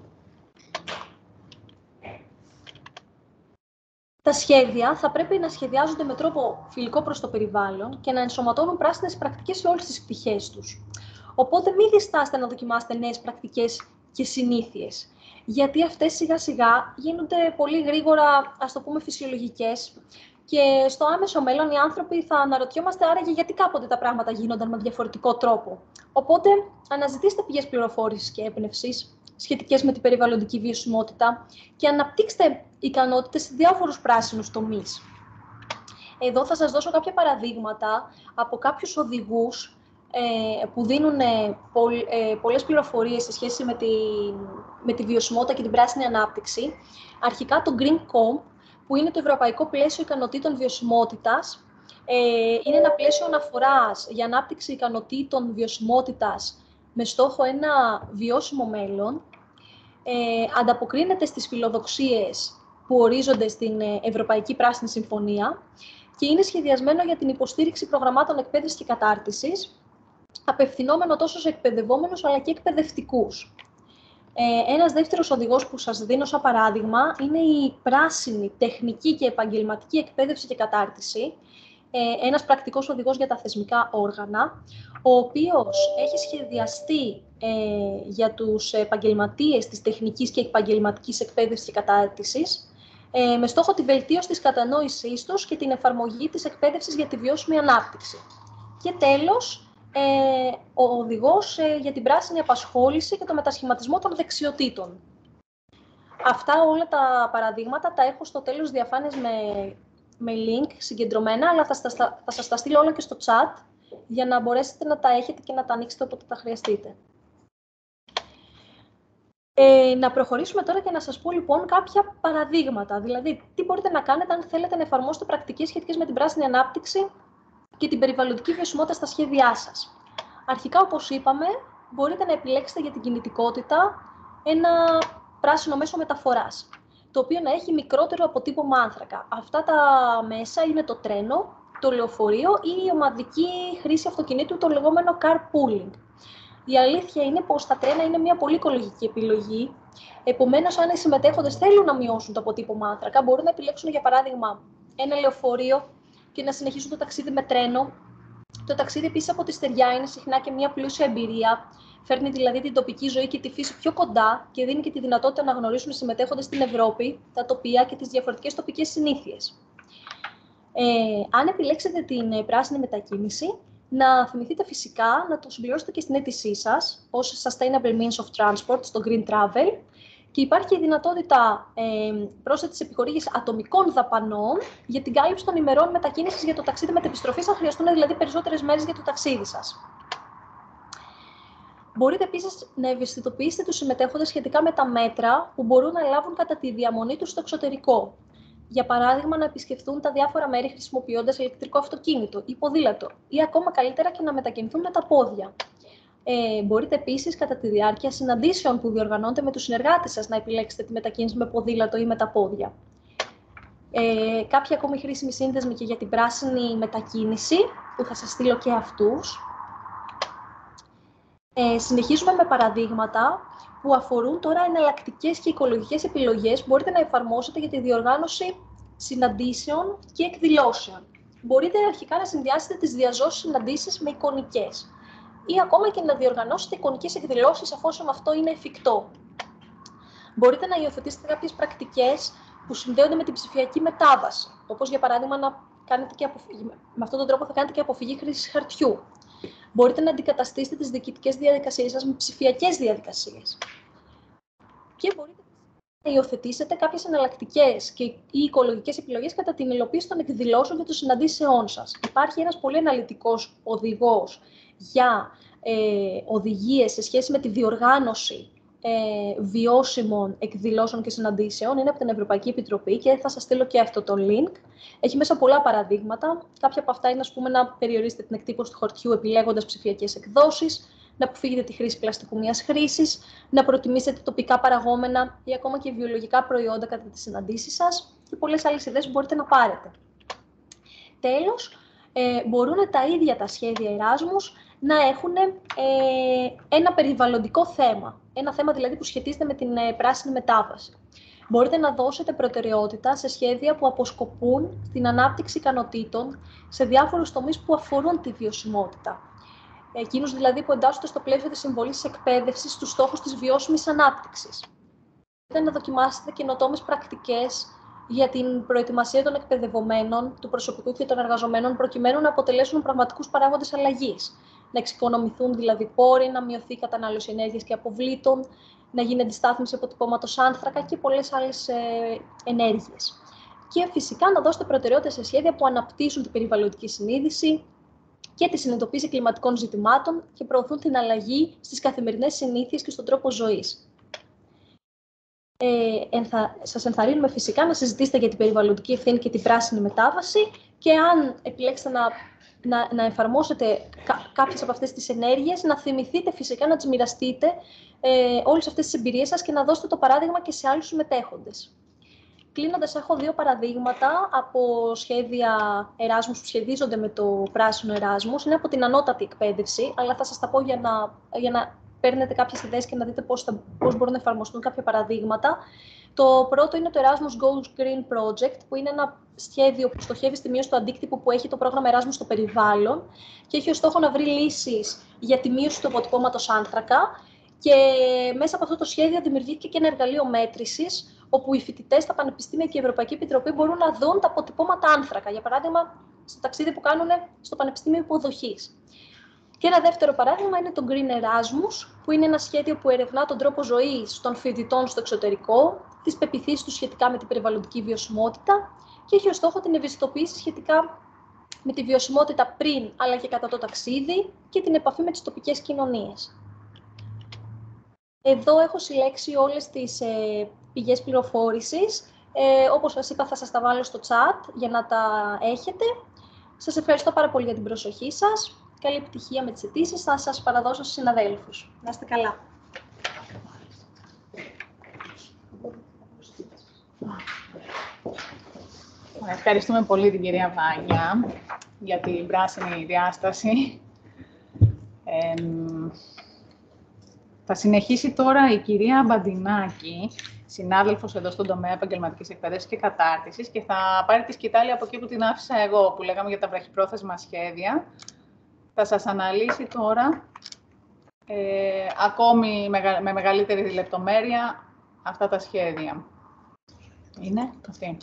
Τα σχέδια θα πρέπει να σχεδιάζονται με τρόπο φιλικό προς το περιβάλλον και να ενσωματώνουν πράσινες πρακτικές σε όλες τις πτυχές τους. Οπότε μην διστάστε να δοκιμάσετε νέες πρακτικές και συνήθειες, γιατί αυτές σιγά σιγά γίνονται πολύ γρήγορα, ας το πούμε, φυσιολογικές και στο άμεσο μέλλον οι άνθρωποι θα αναρωτιόμαστε άραγε γιατί κάποτε τα πράγματα γίνονταν με διαφορετικό τρόπο. Οπότε αναζητήστε πηγές πληροφόρησης και έμπνευσης σχετικές με την περιβαλλοντική βιωσιμότητα και αναπτύξτε ικανότητες σε διάφορους πράσινους τομείς. Εδώ θα σας δώσω κάποια παραδείγματα από κάποιους οδηγούς ε, που δίνουν ε, πο, ε, πολλές πληροφορίες σε σχέση με τη, με τη βιωσιμότητα και την πράσινη ανάπτυξη. Αρχικά το GreenComp, που είναι το Ευρωπαϊκό Πλαίσιο Ικανοτήτων Βιωσιμότητας. Ε, είναι ένα πλαίσιο αναφοράς για ανάπτυξη ικανοτήτων βιωσιμότητας με στόχο ένα βιώσιμο μέλλον. Ε, ανταποκρίνεται στις φιλοδοξίες που ορίζονται στην Ευρωπαϊκή Πράσινη Συμφωνία και είναι σχεδιασμένο για την υποστήριξη προγραμμάτων εκπαίδευσης και κατάρτισης, απευθυνόμενο τόσο σε εκπαιδευόμενους αλλά και εκπαιδευτικούς. Ε, ένας δεύτερος οδηγός που σας δίνω σαν παράδειγμα είναι η πράσινη τεχνική και επαγγελματική εκπαίδευση και κατάρτιση, ε, ένας πρακτικός οδηγός για τα θεσμικά όργανα, ο οποίος έχει σχεδιαστεί ε, για τους επαγγελματίες της τεχνικής και επαγγελματικής εκπαίδευσης και κατάρτισης, ε, με στόχο τη βελτίωση της κατανόησής τους και την εφαρμογή της εκπαίδευσης για τη βιώσιμη ανάπτυξη. Και τέλος, Ε, ο οδηγός ε, για την πράσινη απασχόληση και το μετασχηματισμό των δεξιοτήτων. Αυτά όλα τα παραδείγματα τα έχω στο τέλος διαφάνειας με, με link συγκεντρωμένα, αλλά θα, θα, θα σας τα στείλω όλα και στο chat για να μπορέσετε να τα έχετε και να τα ανοίξετε όποτε τα χρειαστείτε. Ε, να προχωρήσουμε τώρα και να σας πω λοιπόν κάποια παραδείγματα. Δηλαδή, τι μπορείτε να κάνετε αν θέλετε να εφαρμόσετε πρακτικές σχετικές με την πράσινη ανάπτυξη και την περιβαλλοντική βιωσιμότητα στα σχέδιά σας. Αρχικά, όπως είπαμε, μπορείτε να επιλέξετε για την κινητικότητα ένα πράσινο μέσο μεταφοράς, το οποίο να έχει μικρότερο αποτύπωμα άνθρακα. Αυτά τα μέσα είναι το τρένο, το λεωφορείο ή η ομαδική χρήση αυτοκινήτου, το λεγόμενο carpooling. Η αλήθεια είναι πως τα τρένα είναι μια πολύ οικολογική επιλογή. Επομένως, αν οι συμμετέχοντες θέλουν να μειώσουν το αποτύπωμα άνθρακα, μπορούν να επιλέξουν, για παράδειγμα, ένα λεωφορείο και να συνεχίσουν το ταξίδι με τρένο. Το ταξίδι επίσης από τη στεριά είναι συχνά και μια πλούσια εμπειρία. Φέρνει δηλαδή την τοπική ζωή και τη φύση πιο κοντά και δίνει και τη δυνατότητα να γνωρίσουν οι συμμετέχοντες στην Ευρώπη, τα τοπία και τις διαφορετικές τοπικές συνήθειες. Ε, αν επιλέξετε την πράσινη μετακίνηση, να θυμηθείτε φυσικά να το συμπληρώσετε και στην αίτησή σας ως Sustainable Means of Transport στο Green Travel. Και υπάρχει και η δυνατότητα ε, πρόσθετης επιχορήγησης ατομικών δαπανών για την κάλυψη των ημερών μετακίνησης για το ταξίδι μετεπιστροφής, αν χρειαστούν δηλαδή περισσότερες μέρες για το ταξίδι σας. Μπορείτε επίσης να ευαισθητοποιήσετε τους συμμετέχοντες σχετικά με τα μέτρα που μπορούν να λάβουν κατά τη διαμονή τους στο εξωτερικό. Για παράδειγμα, να επισκεφθούν τα διάφορα μέρη χρησιμοποιώντας ηλεκτρικό αυτοκίνητο ή ποδήλατο, ή ακόμα καλύτερα και να μετακινηθούν με τα πόδια. Ε, μπορείτε επίσης, κατά τη διάρκεια συναντήσεων που διοργανώνετε με τους συνεργάτες σας, να επιλέξετε τη μετακίνηση με ποδήλατο ή με τα πόδια. Ε, κάποιοι ακόμη χρήσιμοι σύνδεσμοι και για την πράσινη μετακίνηση, που θα σας στείλω και αυτούς. Ε, συνεχίζουμε με παραδείγματα που αφορούν τώρα εναλλακτικές και οικολογικές επιλογές που μπορείτε να εφαρμόσετε για τη διοργάνωση συναντήσεων και εκδηλώσεων. Μπορείτε αρχικά να συνδυάσετε τις διαζώσεις συναντήσεις με εικονικές ή ακόμα και να διοργανώσετε εικονικές εκδηλώσεις εφόσον αυτό είναι εφικτό. Μπορείτε να υιοθετήσετε κάποιες πρακτικές που συνδέονται με την ψηφιακή μετάβαση, όπως για παράδειγμα να κάνετε και αποφυγή, με αυτόν τον τρόπο θα κάνετε και αποφυγή χρήσης χαρτιού. Μπορείτε να αντικαταστήσετε τις διοικητικές διαδικασίες σας με ψηφιακές διαδικασίες. Και μπορείτε υιοθετήσετε κάποιες εναλλακτικές και ή οικολογικές επιλογές κατά την υλοποίηση των εκδηλώσεων και των συναντήσεών σας. Υπάρχει ένας πολύ αναλυτικός οδηγός για ε, οδηγίες σε σχέση με τη διοργάνωση ε, βιώσιμων εκδηλώσεων και συναντήσεων. Είναι από την Ευρωπαϊκή Επιτροπή και θα σας στείλω και αυτό το link. Έχει μέσα πολλά παραδείγματα. Κάποια από αυτά είναι, ας πούμε, να περιορίσετε την εκτύπωση του χαρτιού επιλέγοντας ψηφιακές εκδόσεις, να αποφύγετε τη χρήση πλαστικού μιας χρήσης, να προτιμήσετε τοπικά παραγόμενα ή ακόμα και βιολογικά προϊόντα κατά τις συναντήσεις σας και πολλές άλλες ιδέες που μπορείτε να πάρετε. Τέλος, ε, μπορούν τα ίδια τα σχέδια Εράσμους να έχουν ε, ένα περιβαλλοντικό θέμα, ένα θέμα δηλαδή που σχετίζεται με την ε, πράσινη μετάβαση. Μπορείτε να δώσετε προτεραιότητα σε σχέδια που αποσκοπούν στην ανάπτυξη ικανοτήτων σε διάφορους τομείς που αφορούν τη βιωσιμότητα. Εκείνους δηλαδή που εντάσσονται στο πλαίσιο της συμβολής της εκπαίδευσης στους στόχους της βιώσιμης ανάπτυξης. Μπορείτε να δοκιμάσετε καινοτόμες πρακτικές για την προετοιμασία των εκπαιδευομένων, του προσωπικού και των εργαζομένων, προκειμένου να αποτελέσουν πραγματικούς παράγοντες αλλαγής. Να εξοικονομηθούν δηλαδή πόροι, να μειωθεί η κατανάλωση ενέργειας και αποβλήτων, να γίνει αντιστάθμιση αποτυπώματος άνθρακα και πολλές άλλες ε, ενέργειες. Και φυσικά να δώσετε προτεραιότητα σε σχέδια που αναπτύσσουν την περιβαλλοντική συνείδηση και τη συνειδητοποίηση κλιματικών ζητημάτων και προωθούν την αλλαγή στις καθημερινές συνήθειες και στον τρόπο ζωής. Ε, ενθα... Σας ενθαρρύνουμε φυσικά να συζητήσετε για την περιβαλλοντική ευθύνη και την πράσινη μετάβαση και αν επιλέξετε να, να, να εφαρμόσετε κα... κάποιες από αυτές τις ενέργειες, να θυμηθείτε φυσικά να τις μοιραστείτε ε, όλες αυτές τις εμπειρίες σας και να δώσετε το παράδειγμα και σε άλλους συμμετέχοντες. Κλείνοντας, έχω δύο παραδείγματα από σχέδια Εράσμους που σχεδίζονται με το πράσινο Εράσμους. Είναι από την ανώτατη εκπαίδευση, αλλά θα σας τα πω για να, για να παίρνετε κάποιες ιδέες και να δείτε πώς, θα, πώς μπορούν να εφαρμοστούν κάποια παραδείγματα. Το πρώτο είναι το Erasmus Goes Green Project, που είναι ένα σχέδιο που στοχεύει στη μείωση του αντίκτυπου που έχει το πρόγραμμα Erasmus στο περιβάλλον και έχει ως στόχο να βρει λύσεις για τη μείωση του αποτυπώματος άνθρακα. Και μέσα από αυτό το σχέδιο δημιουργήθηκε και ένα εργαλείο μέτρησης, όπου οι φοιτητές στα πανεπιστήμια και η Ευρωπαϊκή Επιτροπή μπορούν να δουν τα αποτυπώματα άνθρακα. Για παράδειγμα, στο ταξίδι που κάνουν στο Πανεπιστήμιο Υποδοχής. Και ένα δεύτερο παράδειγμα είναι το Green Erasmus, που είναι ένα σχέδιο που ερευνά τον τρόπο ζωής των φοιτητών στο εξωτερικό, τις πεποιθήσεις τους σχετικά με την περιβαλλοντική βιωσιμότητα και έχει ως στόχο την ευαισθητοποίηση σχετικά με τη βιωσιμότητα πριν αλλά και κατά το ταξίδι και την επαφή με τις τοπικές κοινωνίες. Εδώ έχω συλλέξει όλες τις ε, πηγές πληροφόρησης. Ε, όπως σας είπα, θα σας τα βάλω στο chat για να τα έχετε. Σας ευχαριστώ πάρα πολύ για την προσοχή σας. Καλή επιτυχία με τις αιτήσεις. Θα σας παραδώσω στους συναδέλφους. Να είστε καλά. Ευχαριστούμε πολύ την κυρία Βάγια για την πράσινη διάσταση. Ε, θα συνεχίσει τώρα η κυρία Μπαντινάκη, συνάδελφος εδώ στον τομέα επαγγελματικής εκπαίδευσης και κατάρτισης και θα πάρει τη σκητάλη από εκεί που την άφησα εγώ, που λέγαμε για τα βραχυπρόθεσμα σχέδια. Θα σας αναλύσει τώρα, ε, ακόμη με μεγαλύτερη λεπτομέρεια, αυτά τα σχέδια. Είναι αυτή.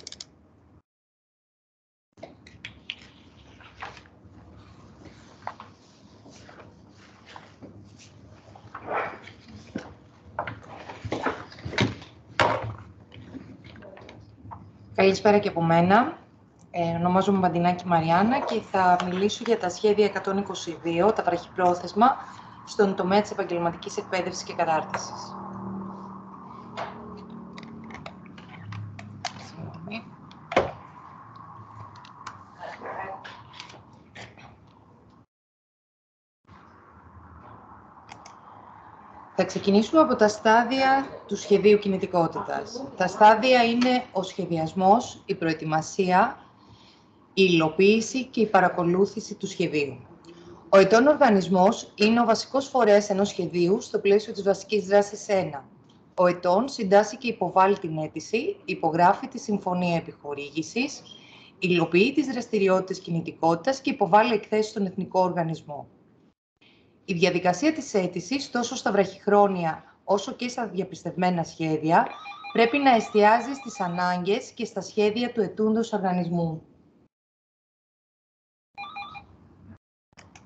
Καλησπέρα και από μένα. Ε, ονομάζομαι Μπαντινάκη Μαριάννα και θα μιλήσω για τα σχέδια εκατόν είκοσι δύο, τα βραχυπρόθεσμα, στον τομέα της επαγγελματικής εκπαίδευσης και κατάρτισης. Θα ξεκινήσουμε από τα στάδια του σχεδίου κινητικότητας. Τα στάδια είναι ο σχεδιασμός, η προετοιμασία, η υλοποίηση και η παρακολούθηση του σχεδίου. Ο ετών οργανισμός είναι ο βασικός φορέας ενός σχεδίου στο πλαίσιο της βασικής δράσης ένα. Ο ετών συντάσσει και υποβάλλει την αίτηση, υπογράφει τη συμφωνία επιχορήγησης, υλοποιεί τις δραστηριότητες κινητικότητας και υποβάλλει εκθέσεις στον εθνικό οργανισμό. Η διαδικασία της αίτησης, τόσο στα βραχυχρόνια όσο και στα διαπιστευμένα σχέδια, πρέπει να εστιάζει στις ανάγκες και στα σχέδια του ετούντος οργανισμού.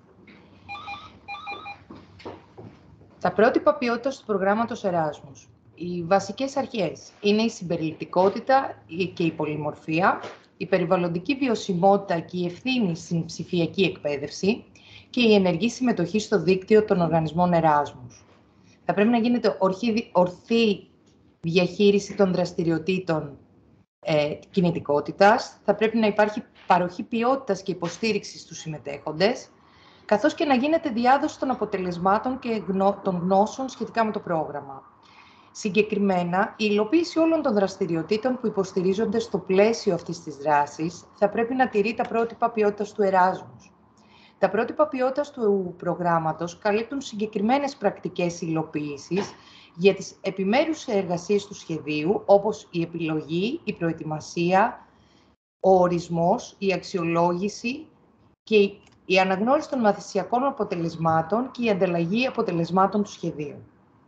Τα πρότυπα ποιότητας του προγράμματος Εράσμους. Οι βασικές αρχές είναι η συμπεριληπτικότητα και η πολυμορφία, η περιβαλλοντική βιωσιμότητα και η ευθύνη στην ψηφιακή εκπαίδευση και η ενεργή συμμετοχή στο δίκτυο των οργανισμών Εράσμους. Θα πρέπει να γίνεται ορθή, ορθή διαχείριση των δραστηριοτήτων ε, κινητικότητας, θα πρέπει να υπάρχει παροχή ποιότητας και υποστήριξη στους συμμετέχοντες, καθώς και να γίνεται διάδοση των αποτελεσμάτων και γνω, των γνώσεων σχετικά με το πρόγραμμα. Συγκεκριμένα, η υλοποίηση όλων των δραστηριοτήτων που υποστηρίζονται στο πλαίσιο αυτής της δράσης θα πρέπει να τηρεί τα πρότυπα ποιότητας του Εράσμους. Τα πρότυπα ποιότητας του προγράμματος καλύπτουν συγκεκριμένες πρακτικές υλοποίησης για τις επιμέρους εργασίες του σχεδίου, όπως η επιλογή, η προετοιμασία, ο ορισμός, η αξιολόγηση και η αναγνώριση των μαθησιακών αποτελεσμάτων και η ανταλλαγή αποτελεσμάτων του σχεδίου.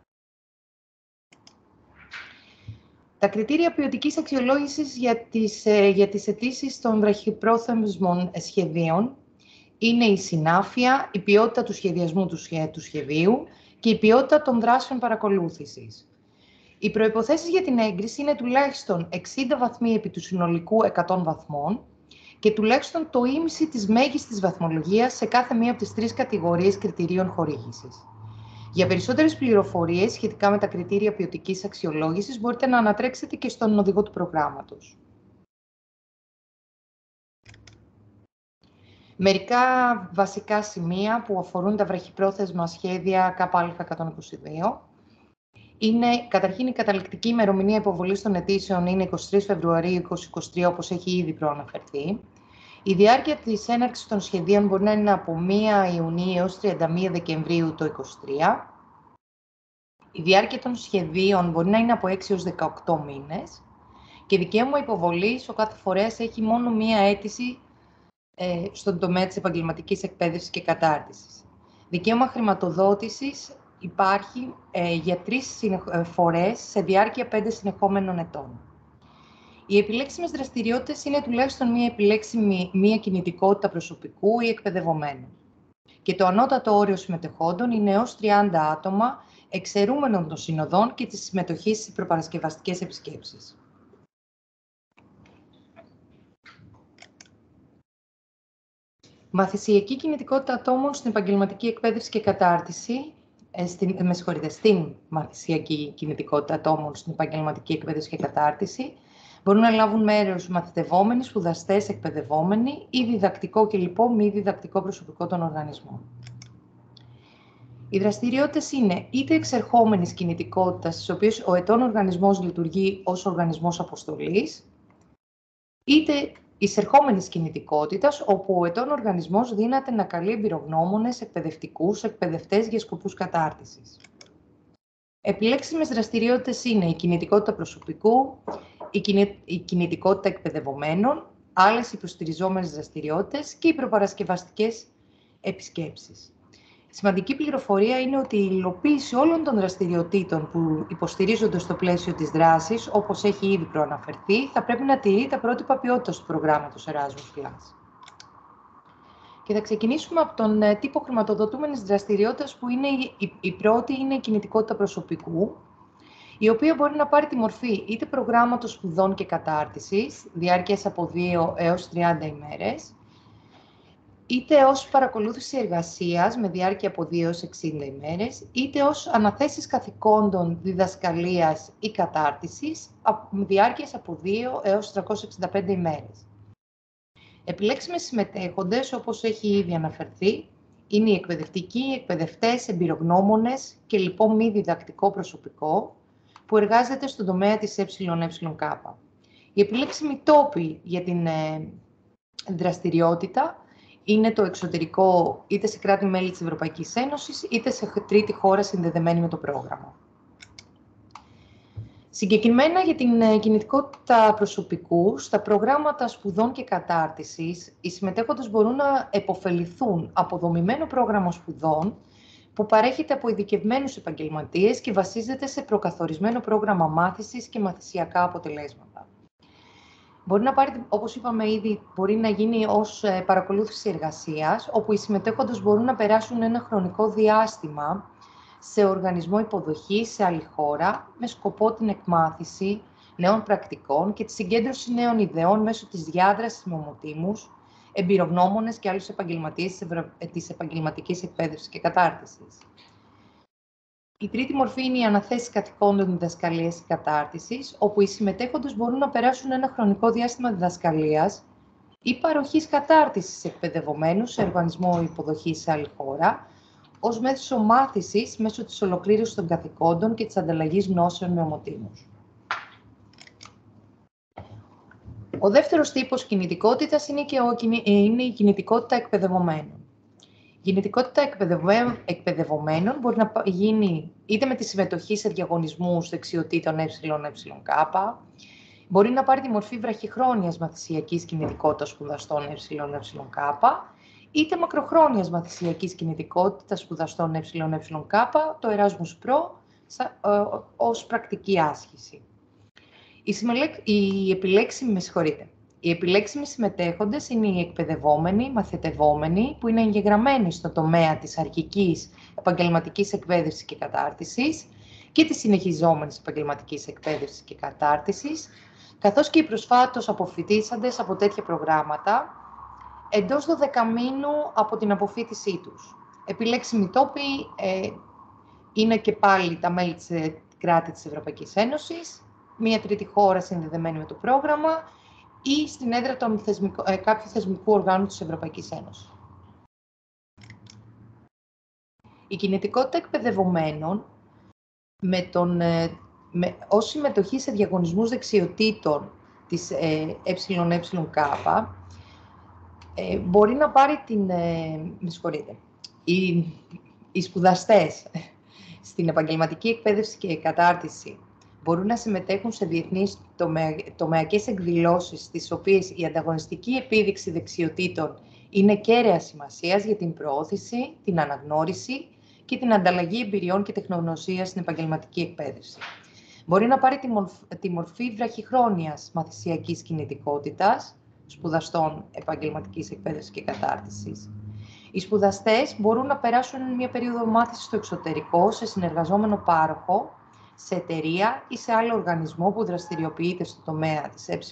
Τα κριτήρια ποιοτικής αξιολόγησης για τις, για τις αιτήσεις των βραχυπρόθεσμων σχεδίων είναι η συνάφεια, η ποιότητα του σχεδιασμού του σχεδίου και η ποιότητα των δράσεων παρακολούθησης. Οι προϋποθέσεις για την έγκριση είναι τουλάχιστον εξήντα βαθμοί επί του συνολικού εκατό βαθμών και τουλάχιστον το ίμιση της μέγιστης βαθμολογίας σε κάθε μία από τις τρεις κατηγορίες κριτηρίων χορήγησης. Για περισσότερες πληροφορίες σχετικά με τα κριτήρια ποιοτικής αξιολόγησης μπορείτε να ανατρέξετε και στον οδηγό του προγράμματος. Μερικά βασικά σημεία που αφορούν τα βραχυπρόθεσμα σχέδια Κ Α εκατόν είκοσι δύο είναι, καταρχήν, η καταληκτική ημερομηνία υποβολής των αιτήσεων είναι εικοστή τρίτη Φεβρουαρίου δύο χιλιάδες είκοσι τρία, όπως έχει ήδη προαναφερθεί. Η διάρκεια της έναρξης των σχεδίων μπορεί να είναι από πρώτη Ιουνίου έως τριάντα μία Δεκεμβρίου το είκοσι τρία. Η διάρκεια των σχεδίων μπορεί να είναι από έξι έως δεκαοκτώ μήνες. Και δικαίωμα υποβολής, ο κάθε φορέας έχει μόνο μία αίτηση ε, στον τομέα της επαγγελματικής εκπαίδευσης και κατάρτισης. Δικαίωμα χρηματοδότησης υπάρχει ε, για τρεις φορές σε διάρκεια πέντε συνεχόμενων ετών. Οι επιλέξιμες δραστηριότητες είναι τουλάχιστον μία επιλέξιμη μία κινητικότητα προσωπικού ή εκπαιδευομένου. Και το ανώτατο όριο συμμετεχόντων είναι έως τριάντα άτομα, εξαιρούμενων των συνοδών και της συμμετοχής στις προπαρασκευαστικές επισκέψεις. Μαθησιακή κινητικότητα ατόμων στην επαγγελματική εκπαίδευση και κατάρτιση, ε, στην, με συγχωρείτε, στην μαθησιακή κινητικότητα ατόμων στην επαγγελματική εκπαίδευση και κατάρτιση, μπορούν να λάβουν μέρος μαθητευόμενοι, σπουδαστές, εκπαιδευόμενοι ή διδακτικό και λοιπόν μη διδακτικό προσωπικό των οργανισμών. Οι δραστηριότητες είναι είτε εξερχόμενης κινητικότητας, στις οποίες ο ετών οργανισμός λειτουργεί ως οργανισμός αποστολής, είτε εισερχόμενης κινητικότητας, όπου ο ετών οργανισμός δύναται να καλεί εμπειρογνώμονες, εκπαιδευτικούς, εκπαιδευτές για σκοπούς κατάρτισης. Επιλέξιμες δραστηριότητες είναι η κινητικότητα προσωπικού, η, κινη... η κινητικότητα εκπαιδευομένων, άλλες υποστηριζόμενες δραστηριότητες και οι προπαρασκευαστικές επισκέψεις. Σημαντική πληροφορία είναι ότι η υλοποίηση όλων των δραστηριοτήτων που υποστηρίζονται στο πλαίσιο της δράσης, όπως έχει ήδη προαναφερθεί, θα πρέπει να τηρεί τα πρότυπα ποιότητας του προγράμματος Erasmus Plus. Και θα ξεκινήσουμε από τον τύπο χρηματοδοτούμενης δραστηριότητας, που είναι η, η πρώτη είναι η κινητικότητα προσωπικού, η οποία μπορεί να πάρει τη μορφή είτε προγράμματος σπουδών και κατάρτισης, διάρκειας από δύο έως τριάντα ημέρες, είτε ως παρακολούθηση εργασίας με διάρκεια από δύο έως εξήντα ημέρες, είτε ως αναθέσεις καθηκόντων διδασκαλίας ή κατάρτισης με διάρκειας από δύο έως τριακόσιες εξήντα πέντε ημέρες. Επιλέξιμες συμμετέχοντες, όπως έχει ήδη αναφερθεί, είναι οι εκπαιδευτικοί, οι εκπαιδευτές, εμπειρογνώμονες και λοιπόν μη διδακτικό προσωπικό που εργάζεται στον τομέα της ΕΕΚ. Οι επιλέξιμοι τόποι για την ε, δραστηριότητα είναι το εξωτερικό, είτε σε κράτη-μέλη της Ευρωπαϊκής Ένωσης, είτε σε τρίτη χώρα συνδεδεμένη με το πρόγραμμα. Συγκεκριμένα για την κινητικότητα προσωπικού, στα προγράμματα σπουδών και κατάρτισης, οι συμμετέχοντες μπορούν να επωφεληθούν από δομημένο πρόγραμμα σπουδών που παρέχεται από ειδικευμένους επαγγελματίες και βασίζεται σε προκαθορισμένο πρόγραμμα μάθησης και μαθησιακά αποτελέσματα. Μπορεί να πάρει, όπως είπαμε ήδη, μπορεί να γίνει ως παρακολούθηση εργασίας, όπου οι συμμετέχοντες μπορούν να περάσουν ένα χρονικό διάστημα σε οργανισμό υποδοχής σε άλλη χώρα, με σκοπό την εκμάθηση νέων πρακτικών και τη συγκέντρωση νέων ιδεών μέσω της διάδρασης με ομοτήμους, εμπειρογνώμονες και άλλους επαγγελματίες της επαγγελματικής εκπαίδευσης και κατάρτισης. Η τρίτη μορφή είναι η αναθέση καθηκόντων διδασκαλίας και κατάρτισης, όπου οι συμμετέχοντες μπορούν να περάσουν ένα χρονικό διάστημα διδασκαλίας ή παροχής κατάρτισης σε εκπαιδευομένους σε οργανισμό υποδοχής σε άλλη χώρα, ως μέσο μάθησης μέσω της ολοκλήρωσης των καθηκόντων και της ανταλλαγής γνώσεων με ομοτήμους. Ο δεύτερος τύπος κινητικότητας είναι, και ο, είναι η κινητικότητα εκπαιδευομένων. Η κινητικότητα εκπαιδευομένων μπορεί να γίνει είτε με τη συμμετοχή σε διαγωνισμούς δεξιοτήτων ΕΕΚ, μπορεί να πάρει τη μορφή βραχυχρόνιας μαθησιακής κινητικότητας σπουδαστών ΕΕΚ, είτε μακροχρόνιας μαθησιακής κινητικότητας σπουδαστών ΕΕΚ, το Erasmus Pro, ως πρακτική άσκηση. Οι, συμμελεκ... οι, επιλέξιμοι, με συγχωρείτε. οι επιλέξιμοι συμμετέχοντες είναι οι εκπαιδευόμενοι, μαθητευόμενοι, που είναι εγγεγραμμένοι στο τομέα της αρχικής επαγγελματικής εκπαίδευσης και κατάρτισης και της συνεχιζόμενης επαγγελματικής εκπαίδευσης και κατάρτισης, καθώς και οι προσφάτως αποφοιτήσαντες από τέτοια προγράμματα, εντός δώδεκα μήνου από την αποφοίτησή τους. Επιλέξιμοι τόποι ε, είναι και πάλι τα μέλη της κράτη της Ευρωπαϊκής Ένωσης, μία τρίτη χώρα συνδεδεμένη με το πρόγραμμα ή στην έδρα των θεσμικο, ε, κάποιου θεσμικού οργάνου της Ευρωπαϊκής Ένωσης. Η κινητικότητα εκπαιδευομένων με τον, ε, με, ως συμμετοχή σε διαγωνισμούς δεξιοτήτων της ε, ΕΕΚ ε, μπορεί να πάρει την... Ε, με συγχωρείτε. Οι, οι σπουδαστές στην επαγγελματική εκπαίδευση και κατάρτιση μπορούν να συμμετέχουν σε διεθνείς τομεα... τομεακές εκδηλώσεις, στις οποίες η ανταγωνιστική επίδειξη δεξιοτήτων είναι κέραια σημασίας για την προώθηση, την αναγνώριση και την ανταλλαγή εμπειριών και τεχνογνωσίας στην επαγγελματική εκπαίδευση. Μπορεί να πάρει τη, μορφ... τη μορφή βραχυχρόνιας μαθησιακής κινητικότητας, σπουδαστών επαγγελματικής εκπαίδευσης και κατάρτισης. Οι σπουδαστές μπορούν να περάσουν μια περίοδο μάθησης στο εξωτερικό, σε συνεργαζόμενο πάροχο, σε εταιρεία ή σε άλλο οργανισμό που δραστηριοποιείται στο τομέα της ΕΕΚ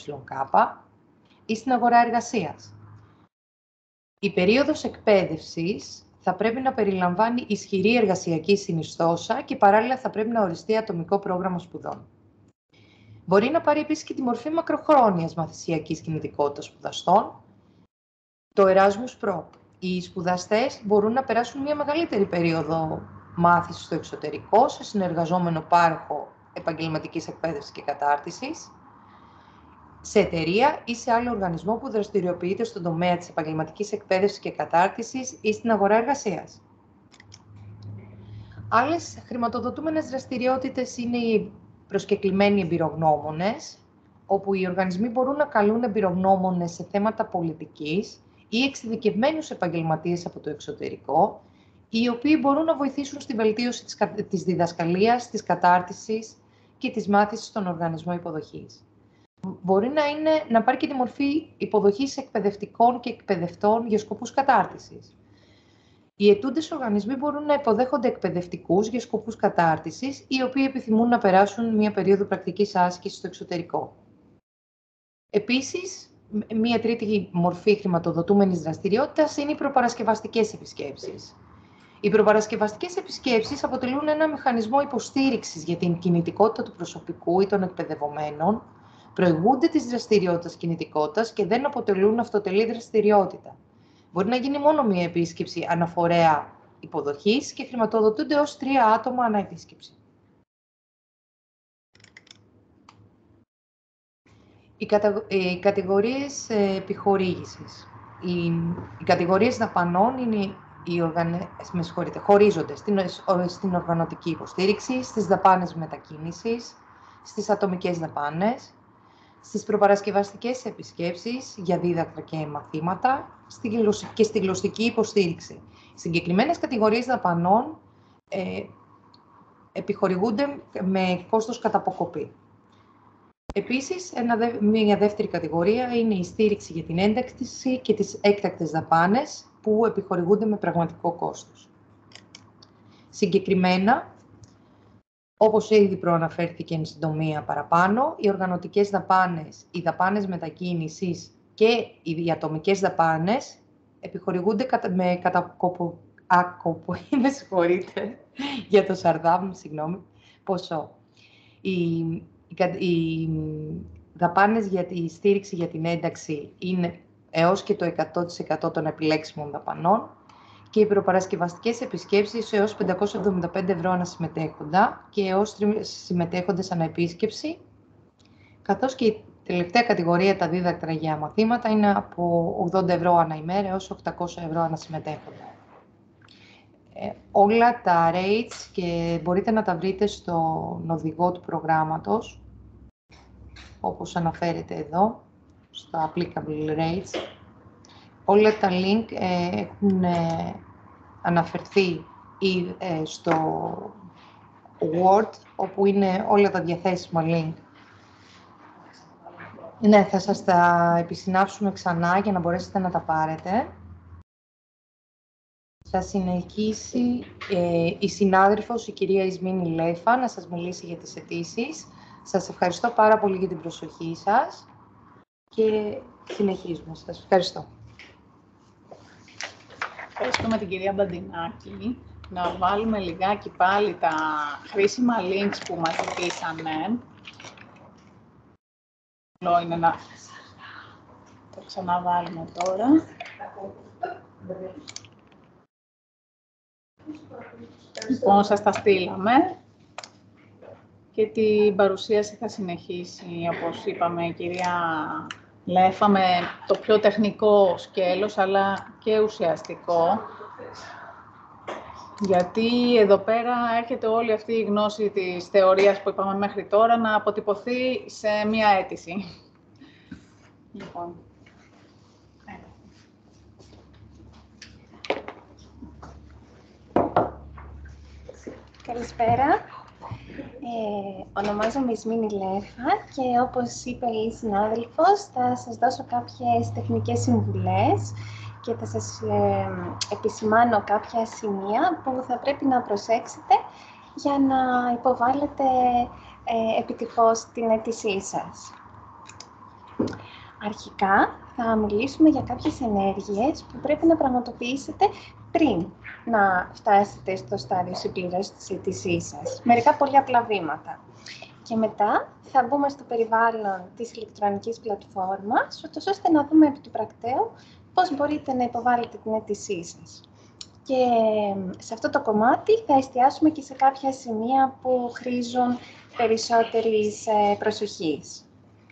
ή στην αγορά εργασίας. Η περίοδος εκπαίδευσης θα πρέπει να περιλαμβάνει ισχυρή εργασιακή συνιστόσα και παράλληλα θα πρέπει να οριστεί ατομικό πρόγραμμα σπουδών. Μπορεί να πάρει επίσης και τη μορφή μακροχρόνιας μαθησιακής κινητικότητας σπουδαστών, το Erasmus Pro. Οι σπουδαστές μπορούν να περάσουν μια μεγαλύτερη περίοδο μάθηση στο εξωτερικό, σε συνεργαζόμενο πάροχο επαγγελματικής εκπαίδευσης και κατάρτισης, σε εταιρεία ή σε άλλο οργανισμό που δραστηριοποιείται στον τομέα της επαγγελματικής εκπαίδευσης και κατάρτισης ή στην αγορά εργασίας. Άλλες χρηματοδοτούμενες δραστηριότητες είναι οι προσκεκλημένοι εμπειρογνώμονες, όπου οι οργανισμοί μπορούν να καλούν εμπειρογνώμονες σε θέματα πολιτικής ή εξειδικευμένους επαγγελματίες από το εξωτερικό, οι οποίοι μπορούν να βοηθήσουν στη βελτίωση της, της διδασκαλίας, της κατάρτισης και της μάθησης στον οργανισμό υποδοχής. Μπορεί να, είναι, να πάρει και τη μορφή υποδοχής εκπαιδευτικών και εκπαιδευτών για σκοπούς κατάρτισης. Οι ετούντες οργανισμοί μπορούν να υποδέχονται εκπαιδευτικούς για σκοπούς κατάρτισης, οι οποίοι επιθυμούν να περάσουν μία περίοδο πρακτικής άσκησης στο εξωτερικό. Επίσης, μία τρίτη μορφή χρηματοδοτούμενης δραστηριότητας είναι οι προπαρασκευαστικές επισκέψεις. Οι προπαρασκευαστικές επισκέψεις αποτελούν ένα μηχανισμό υποστήριξης για την κινητικότητα του προσωπικού ή των εκπαιδευομένων, προηγούνται της δραστηριότητας κινητικότητας και δεν αποτελούν αυτοτελή δραστηριότητα. Μπορεί να γίνει μόνο μία επίσκεψη αναφορέα υποδοχής και χρηματοδοτούνται ως τρία άτομα ανά επίσκεψη. Οι, κατα... οι κατηγορίες επιχορήγησης. Οι... οι κατηγορίες δαπανών είναι οι οργανε... με συγχωρείτε, χωρίζονται στην... στην οργανωτική υποστήριξη, στις δαπάνες μετακίνησης, στις ατομικές δαπάνες, στις προπαρασκευαστικές επισκέψεις για δίδακτρα και μαθήματα και στη γλωσσική υποστήριξη. Συγκεκριμένες κατηγορίες δαπανών ε, επιχορηγούνται με κόστος κατά αποκοπή. Επίσης, ένα, μια δεύτερη κατηγορία είναι η στήριξη για την ένταξη και τις έκτακτες δαπάνες που επιχορηγούνται με πραγματικό κόστος. Συγκεκριμένα, όπως ήδη προαναφέρθηκε εν συντομία παραπάνω, οι οργανωτικές δαπάνες, οι δαπάνες μετακίνησης και οι διατομικές δαπάνες επιχορηγούνται με κατακοπο... Άκοπο, με συγχωρείτε, για το σαρδάμ, συγγνώμη, ποσό. Οι, οι, οι δαπάνες για τη στήριξη για την ένταξη είναι έως και το εκατό τοις εκατό των επιλέξιμων δαπανών και οι προπαρασκευαστικές επισκέψεις έως πεντακόσια εβδομήντα πέντε ευρώ ανά συμμετέχοντα και έως τρεις συμμετέχοντες ανά επίσκεψη, καθώς και η τελευταία κατηγορία, τα δίδακτρα για μαθήματα, είναι από ογδόντα ευρώ ανά ημέρα έως οκτακόσια ευρώ ανά συμμετέχοντα. Ε, όλα τα rates και μπορείτε να τα βρείτε στον οδηγό του προγράμματος, όπως αναφέρεται εδώ, στα applicable rates. Όλα τα link ε, έχουν ε, αναφερθεί ή, ε, στο Word, όπου είναι όλα τα διαθέσιμα link. Ναι, θα σας τα επισυνάψουμε ξανά για να μπορέσετε να τα πάρετε. Θα συνεχίσει ε, η συνάδελφος, η κυρία Ισμήνη Λέφα, να σας μιλήσει για τις αιτήσεις. Σας ευχαριστώ πάρα πολύ για την προσοχή σας και συνεχίζουμε. Σας ευχαριστώ. Ευχαριστούμε την κυρία Μπαντινάκη. Να βάλουμε λιγάκι πάλι τα χρήσιμα links που μας ζητήσανε. Καλό είναι να το ξαναβάλουμε τώρα. Λοιπόν, σας τα στείλαμε και την παρουσίαση θα συνεχίσει, όπως είπαμε, η κυρία Λέφα, με το πιο τεχνικό σκέλος, αλλά και ουσιαστικό. Γιατί εδώ πέρα έρχεται όλη αυτή η γνώση της θεωρίας που είπαμε μέχρι τώρα να αποτυπωθεί σε μία αίτηση. Λοιπόν. Καλησπέρα. Ε, ονομάζομαι Ισμήνη Λέφα και όπως είπε η συνάδελφος, θα σας δώσω κάποιες τεχνικές συμβουλές και θα σας ε, επισημάνω κάποια σημεία που θα πρέπει να προσέξετε για να υποβάλλετε ε, επιτυχώς την αίτησή σας. Αρχικά, θα μιλήσουμε για κάποιες ενέργειες που πρέπει να πραγματοποιήσετε πριν να φτάσετε στο στάδιο συμπλήρωσης της αίτησής σας. Μερικά πολύ απλά βήματα. Και μετά θα μπούμε στο περιβάλλον της ηλεκτρονικής πλατφόρμας, ώστε να δούμε επί του πρακτέου πώς μπορείτε να υποβάλλετε την αίτησή σας. Και σε αυτό το κομμάτι θα εστιάσουμε και σε κάποια σημεία που χρήζουν περισσότερης προσοχής.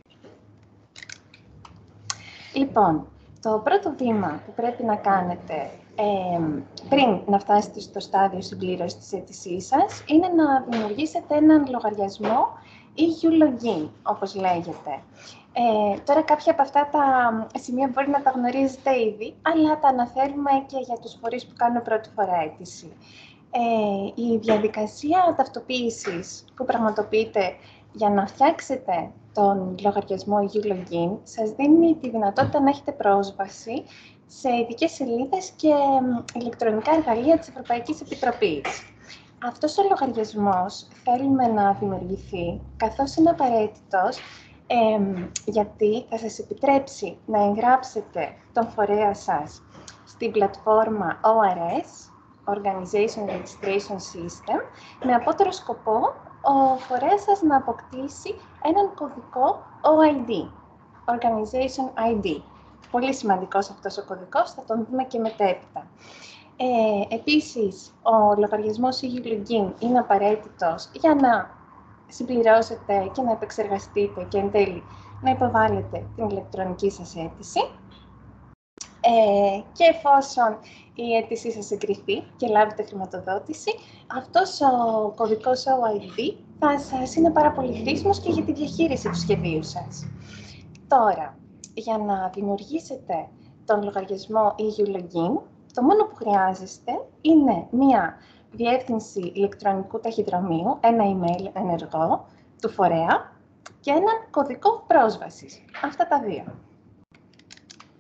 Λοιπόν, το πρώτο βήμα που πρέπει να κάνετε ε, πριν να φτάσετε στο στάδιο συμπλήρωσης της αίτησής σας είναι να δημιουργήσετε έναν λογαριασμό ι γιου Login, όπως λέγεται. Ε, τώρα κάποια από αυτά τα σημεία μπορεί να τα γνωρίζετε ήδη, αλλά τα αναφέρουμε και για τους φορείς που κάνουν πρώτη φορά αίτηση. Ε, η διαδικασία ταυτοποίησης που πραγματοποιείτε για να φτιάξετε τον λογαριασμό ι γιου Login σας δίνει τη δυνατότητα να έχετε πρόσβαση σε ειδικές σελίδες και ηλεκτρονικά εργαλεία της Ευρωπαϊκής Επιτροπής. Αυτός ο λογαριασμός θέλουμε να δημιουργηθεί, καθώς είναι απαραίτητος, ε, γιατί θα σας επιτρέψει να εγγράψετε τον φορέα σας στην πλατφόρμα ο αρ ες, Organization Registration System, με απότερο σκοπό ο φορέας σας να αποκτήσει έναν κωδικό ο άι ντι, Organization άι ντι. Πολύ σημαντικός αυτός ο κωδικός, θα τον δούμε και μετέπειτα. Ε, επίσης, ο λογαριασμός ι γιου Login είναι απαραίτητος για να συμπληρώσετε και να επεξεργαστείτε και εν τέλει να υποβάλλετε την ηλεκτρονική σας αίτηση. Ε, και εφόσον η αίτησή σας εγκριθεί και λάβετε χρηματοδότηση, αυτός ο κωδικός ο άι ντι θα σας είναι πάρα πολύ χρήσιμος και για τη διαχείριση του σχεδίου σας. Τώρα, για να δημιουργήσετε τον λογαριασμό ι γιου Login, το μόνο που χρειάζεστε είναι μία διεύθυνση ηλεκτρονικού ταχυδρομείου, ένα email ενεργό του φορέα και έναν κωδικό πρόσβασης. Αυτά τα δύο.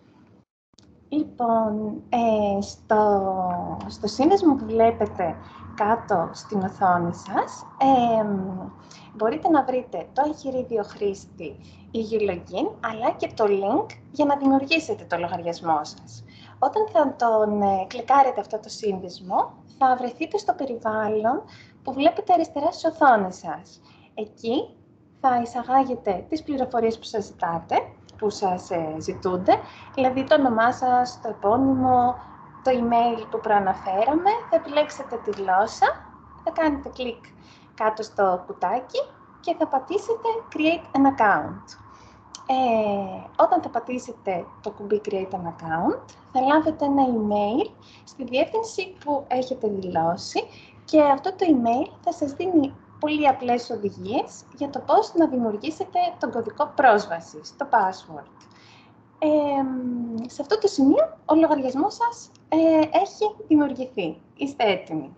Λοιπόν, ε, στο, στο σύνδεσμο που βλέπετε κάτω στην οθόνη σας, ε, μπορείτε να βρείτε το εγχειρίδιο χρήστη e-Login, αλλά και το link για να δημιουργήσετε το λογαριασμό σας. Όταν θα τον ε, κλικάρετε αυτό το σύνδεσμο, θα βρεθείτε στο περιβάλλον που βλέπετε αριστερά στις οθόνες σας. Εκεί θα εισαγάγετε τις πληροφορίες που σας ζητάτε, που σας ε, ζητούνται, δηλαδή το όνομά σας, το επώνυμο, το email που προαναφέραμε, θα επιλέξετε τη γλώσσα, θα κάνετε κλικ κάτω στο κουτάκι και θα πατήσετε Create an Account. Ε, όταν θα πατήσετε το κουμπί Create an Account, θα λάβετε ένα email στη διεύθυνση που έχετε δηλώσει και αυτό το email θα σας δίνει πολύ απλές οδηγίες για το πώς να δημιουργήσετε τον κωδικό πρόσβασης, το password. Ε, σε αυτό το σημείο, ο λογαριασμός σας ε, έχει δημιουργηθεί. Είστε έτοιμοι.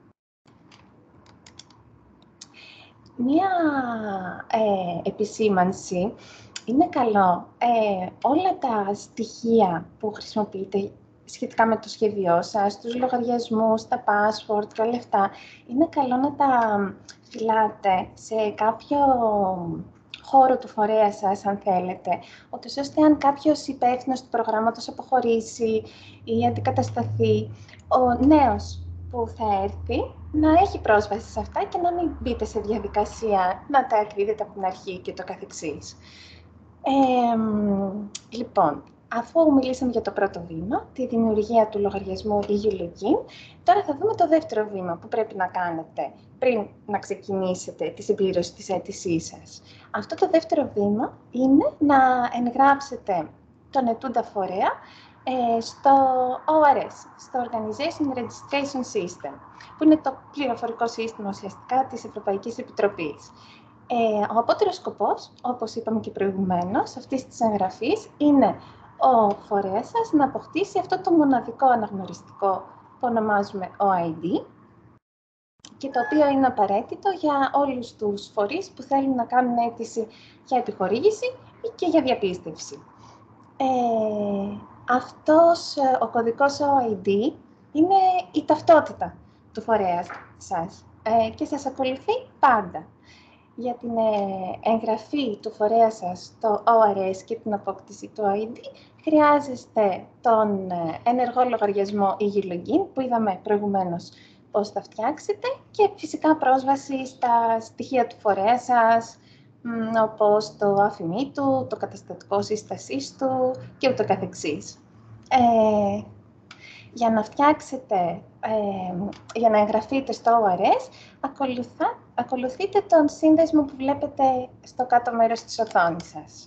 Μία ε, επισήμανση. Είναι καλό ε, όλα τα στοιχεία που χρησιμοποιείτε σχετικά με το σχέδιό σας, τους λογαριασμούς, τα password και όλα αυτά, είναι καλό να τα φυλάτε σε κάποιο χώρο του φορέα σας, αν θέλετε, ούτως ώστε αν κάποιος υπεύθυνος του προγράμματος αποχωρήσει ή αντικατασταθεί, ο νέος που θα έρθει να έχει πρόσβαση σε αυτά και να μην μπείτε σε διαδικασία να τα εκδίδετε από την αρχή και το καθεξής. Ε, λοιπόν, αφού μιλήσαμε για το πρώτο βήμα, τη δημιουργία του λογαριασμού e-Login, τώρα θα δούμε το δεύτερο βήμα που πρέπει να κάνετε πριν να ξεκινήσετε τη συμπλήρωση της αίτησής σας. Αυτό το δεύτερο βήμα είναι να εγγράψετε τον ετούντα φορέα ε, στο ο αρ ες, στο Organization Registration System, που είναι το πληροφορικό σύστημα ουσιαστικά της Ευρωπαϊκής Επιτροπής. Ε, ο απότερος σκοπός, όπως είπαμε και προηγουμένως, αυτής της εγγραφής είναι ο φορέας σας να αποκτήσει αυτό το μοναδικό αναγνωριστικό που ονομάζουμε ο άι ντι και το οποίο είναι απαραίτητο για όλους τους φορείς που θέλουν να κάνουν αίτηση για επιχορήγηση ή και για διαπίστευση. Ε, αυτός ο κωδικός ο άι ντι είναι η ταυτότητα του φορέα σας ε, και σας ακολουθεί πάντα. Για την εγγραφή του φορέα σας στο ο αρ ες και την απόκτηση του άι ντι, χρειάζεστε τον ενεργό λογαριασμό e-Login, που είδαμε προηγουμένως πώς θα φτιάξετε, και φυσικά πρόσβαση στα στοιχεία του φορέα σας, όπως το άφημί του, το καταστατικό σύστασής του και ούτω καθεξής. Ε, για να φτιάξετε, ε, για να εγγραφείτε στο ο αρ ες, ακολουθά, ακολουθείτε τον σύνδεσμο που βλέπετε στο κάτω μέρος της οθόνης σας.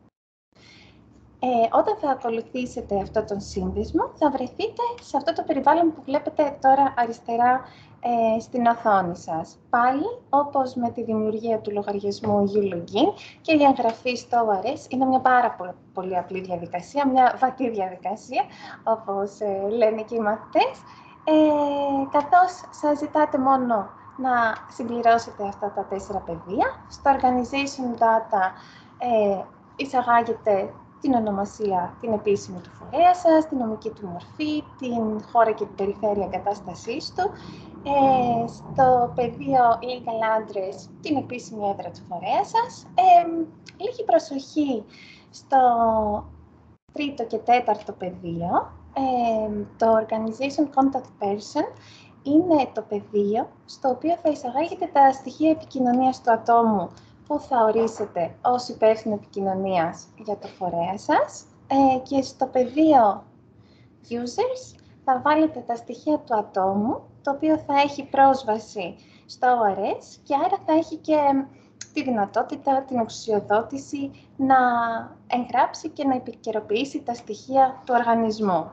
Ε, όταν θα ακολουθήσετε αυτό τον σύνδεσμο, θα βρεθείτε σε αυτό το περιβάλλον που βλέπετε τώρα αριστερά ε, στην οθόνη σας. Πάλι, όπως με τη δημιουργία του λογαριασμού e-Login και η εγγραφή στο ο αρ ες, είναι μια πάρα πολύ απλή διαδικασία, μια βατή διαδικασία, όπως ε, λένε και οι μαθητές, ε, καθώς σας ζητάτε μόνο να συμπληρώσετε αυτά τα τέσσερα πεδία. Στο Organization Data ε, εισαγάγετε την ονομασία, την επίσημη του φορέα σας, την νομική του μορφή, την χώρα και την περιφέρεια εγκατάστασής του. Ε, στο πεδίο Legal Address, την επίσημη έδρα του φορέα σας. Ε, λίγη προσοχή στο τρίτο και τέταρτο πεδίο. Ε, το Organization Contact Person είναι το πεδίο στο οποίο θα εισαγάγετε τα στοιχεία επικοινωνίας του ατόμου που θα ορίσετε ως υπεύθυνο επικοινωνίας για το φορέα σας, ε, και στο πεδίο Users θα βάλετε τα στοιχεία του ατόμου, το οποίο θα έχει πρόσβαση στο ο αρ ες και άρα θα έχει και τη δυνατότητα, την εξουσιοδότηση να εγγράψει και να επικαιροποιήσει τα στοιχεία του οργανισμού.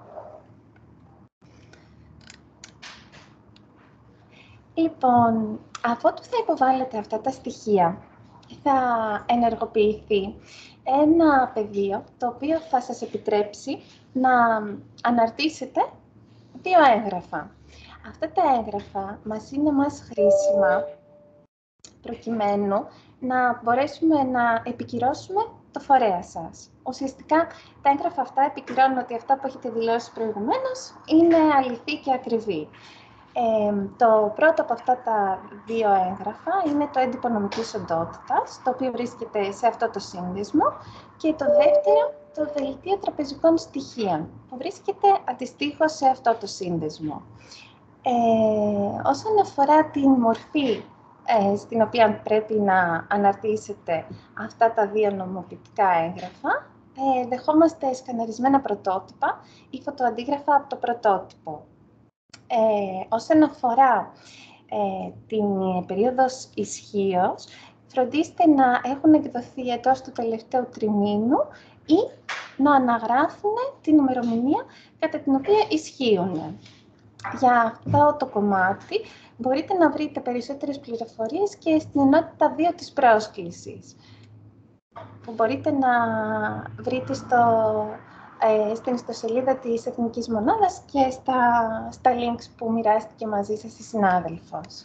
Λοιπόν, αφότου θα υποβάλλετε αυτά τα στοιχεία, θα ενεργοποιηθεί ένα πεδίο το οποίο θα σας επιτρέψει να αναρτήσετε δύο έγγραφα. Αυτά τα έγγραφα μας είναι μας χρήσιμα προκειμένου να μπορέσουμε να επικυρώσουμε το φορέα σας. Ουσιαστικά τα έγγραφα αυτά επικυρώνουν ότι αυτά που έχετε δηλώσει προηγουμένως είναι αληθή και ακριβή. Ε, το πρώτο από αυτά τα δύο έγγραφα είναι το έντυπο νομικής οντότητας, το οποίο βρίσκεται σε αυτό το σύνδεσμο, και το δεύτερο, το δελτίο τραπεζικών στοιχείων, που βρίσκεται αντιστοίχως σε αυτό το σύνδεσμο. Ε, όσον αφορά την μορφή ε, στην οποία πρέπει να αναρτήσετε αυτά τα δύο νομοποιητικά έγγραφα, ε, δεχόμαστε σκαναρισμένα πρωτότυπα ή φωτοαντίγραφα από το πρωτότυπο. Ε, όσον αφορά ε, την περίοδος ισχύως, φροντίστε να έχουν εκδοθεί εντός του τελευταίου τριμήνου ή να αναγράφουν την ημερομηνία κατά την οποία ισχύουν. Για αυτό το κομμάτι μπορείτε να βρείτε περισσότερες πληροφορίες και στην ενότητα δύο της πρόσκλησης, που μπορείτε να βρείτε στο, ε, στην ιστοσελίδα της Εθνικής Μονάδας και στα, στα links που μοιράστηκε μαζί σας η συνάδελφος.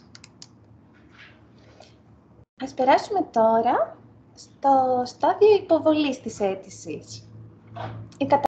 Ας περάσουμε τώρα στο στάδιο υποβολής της αίτησης. Η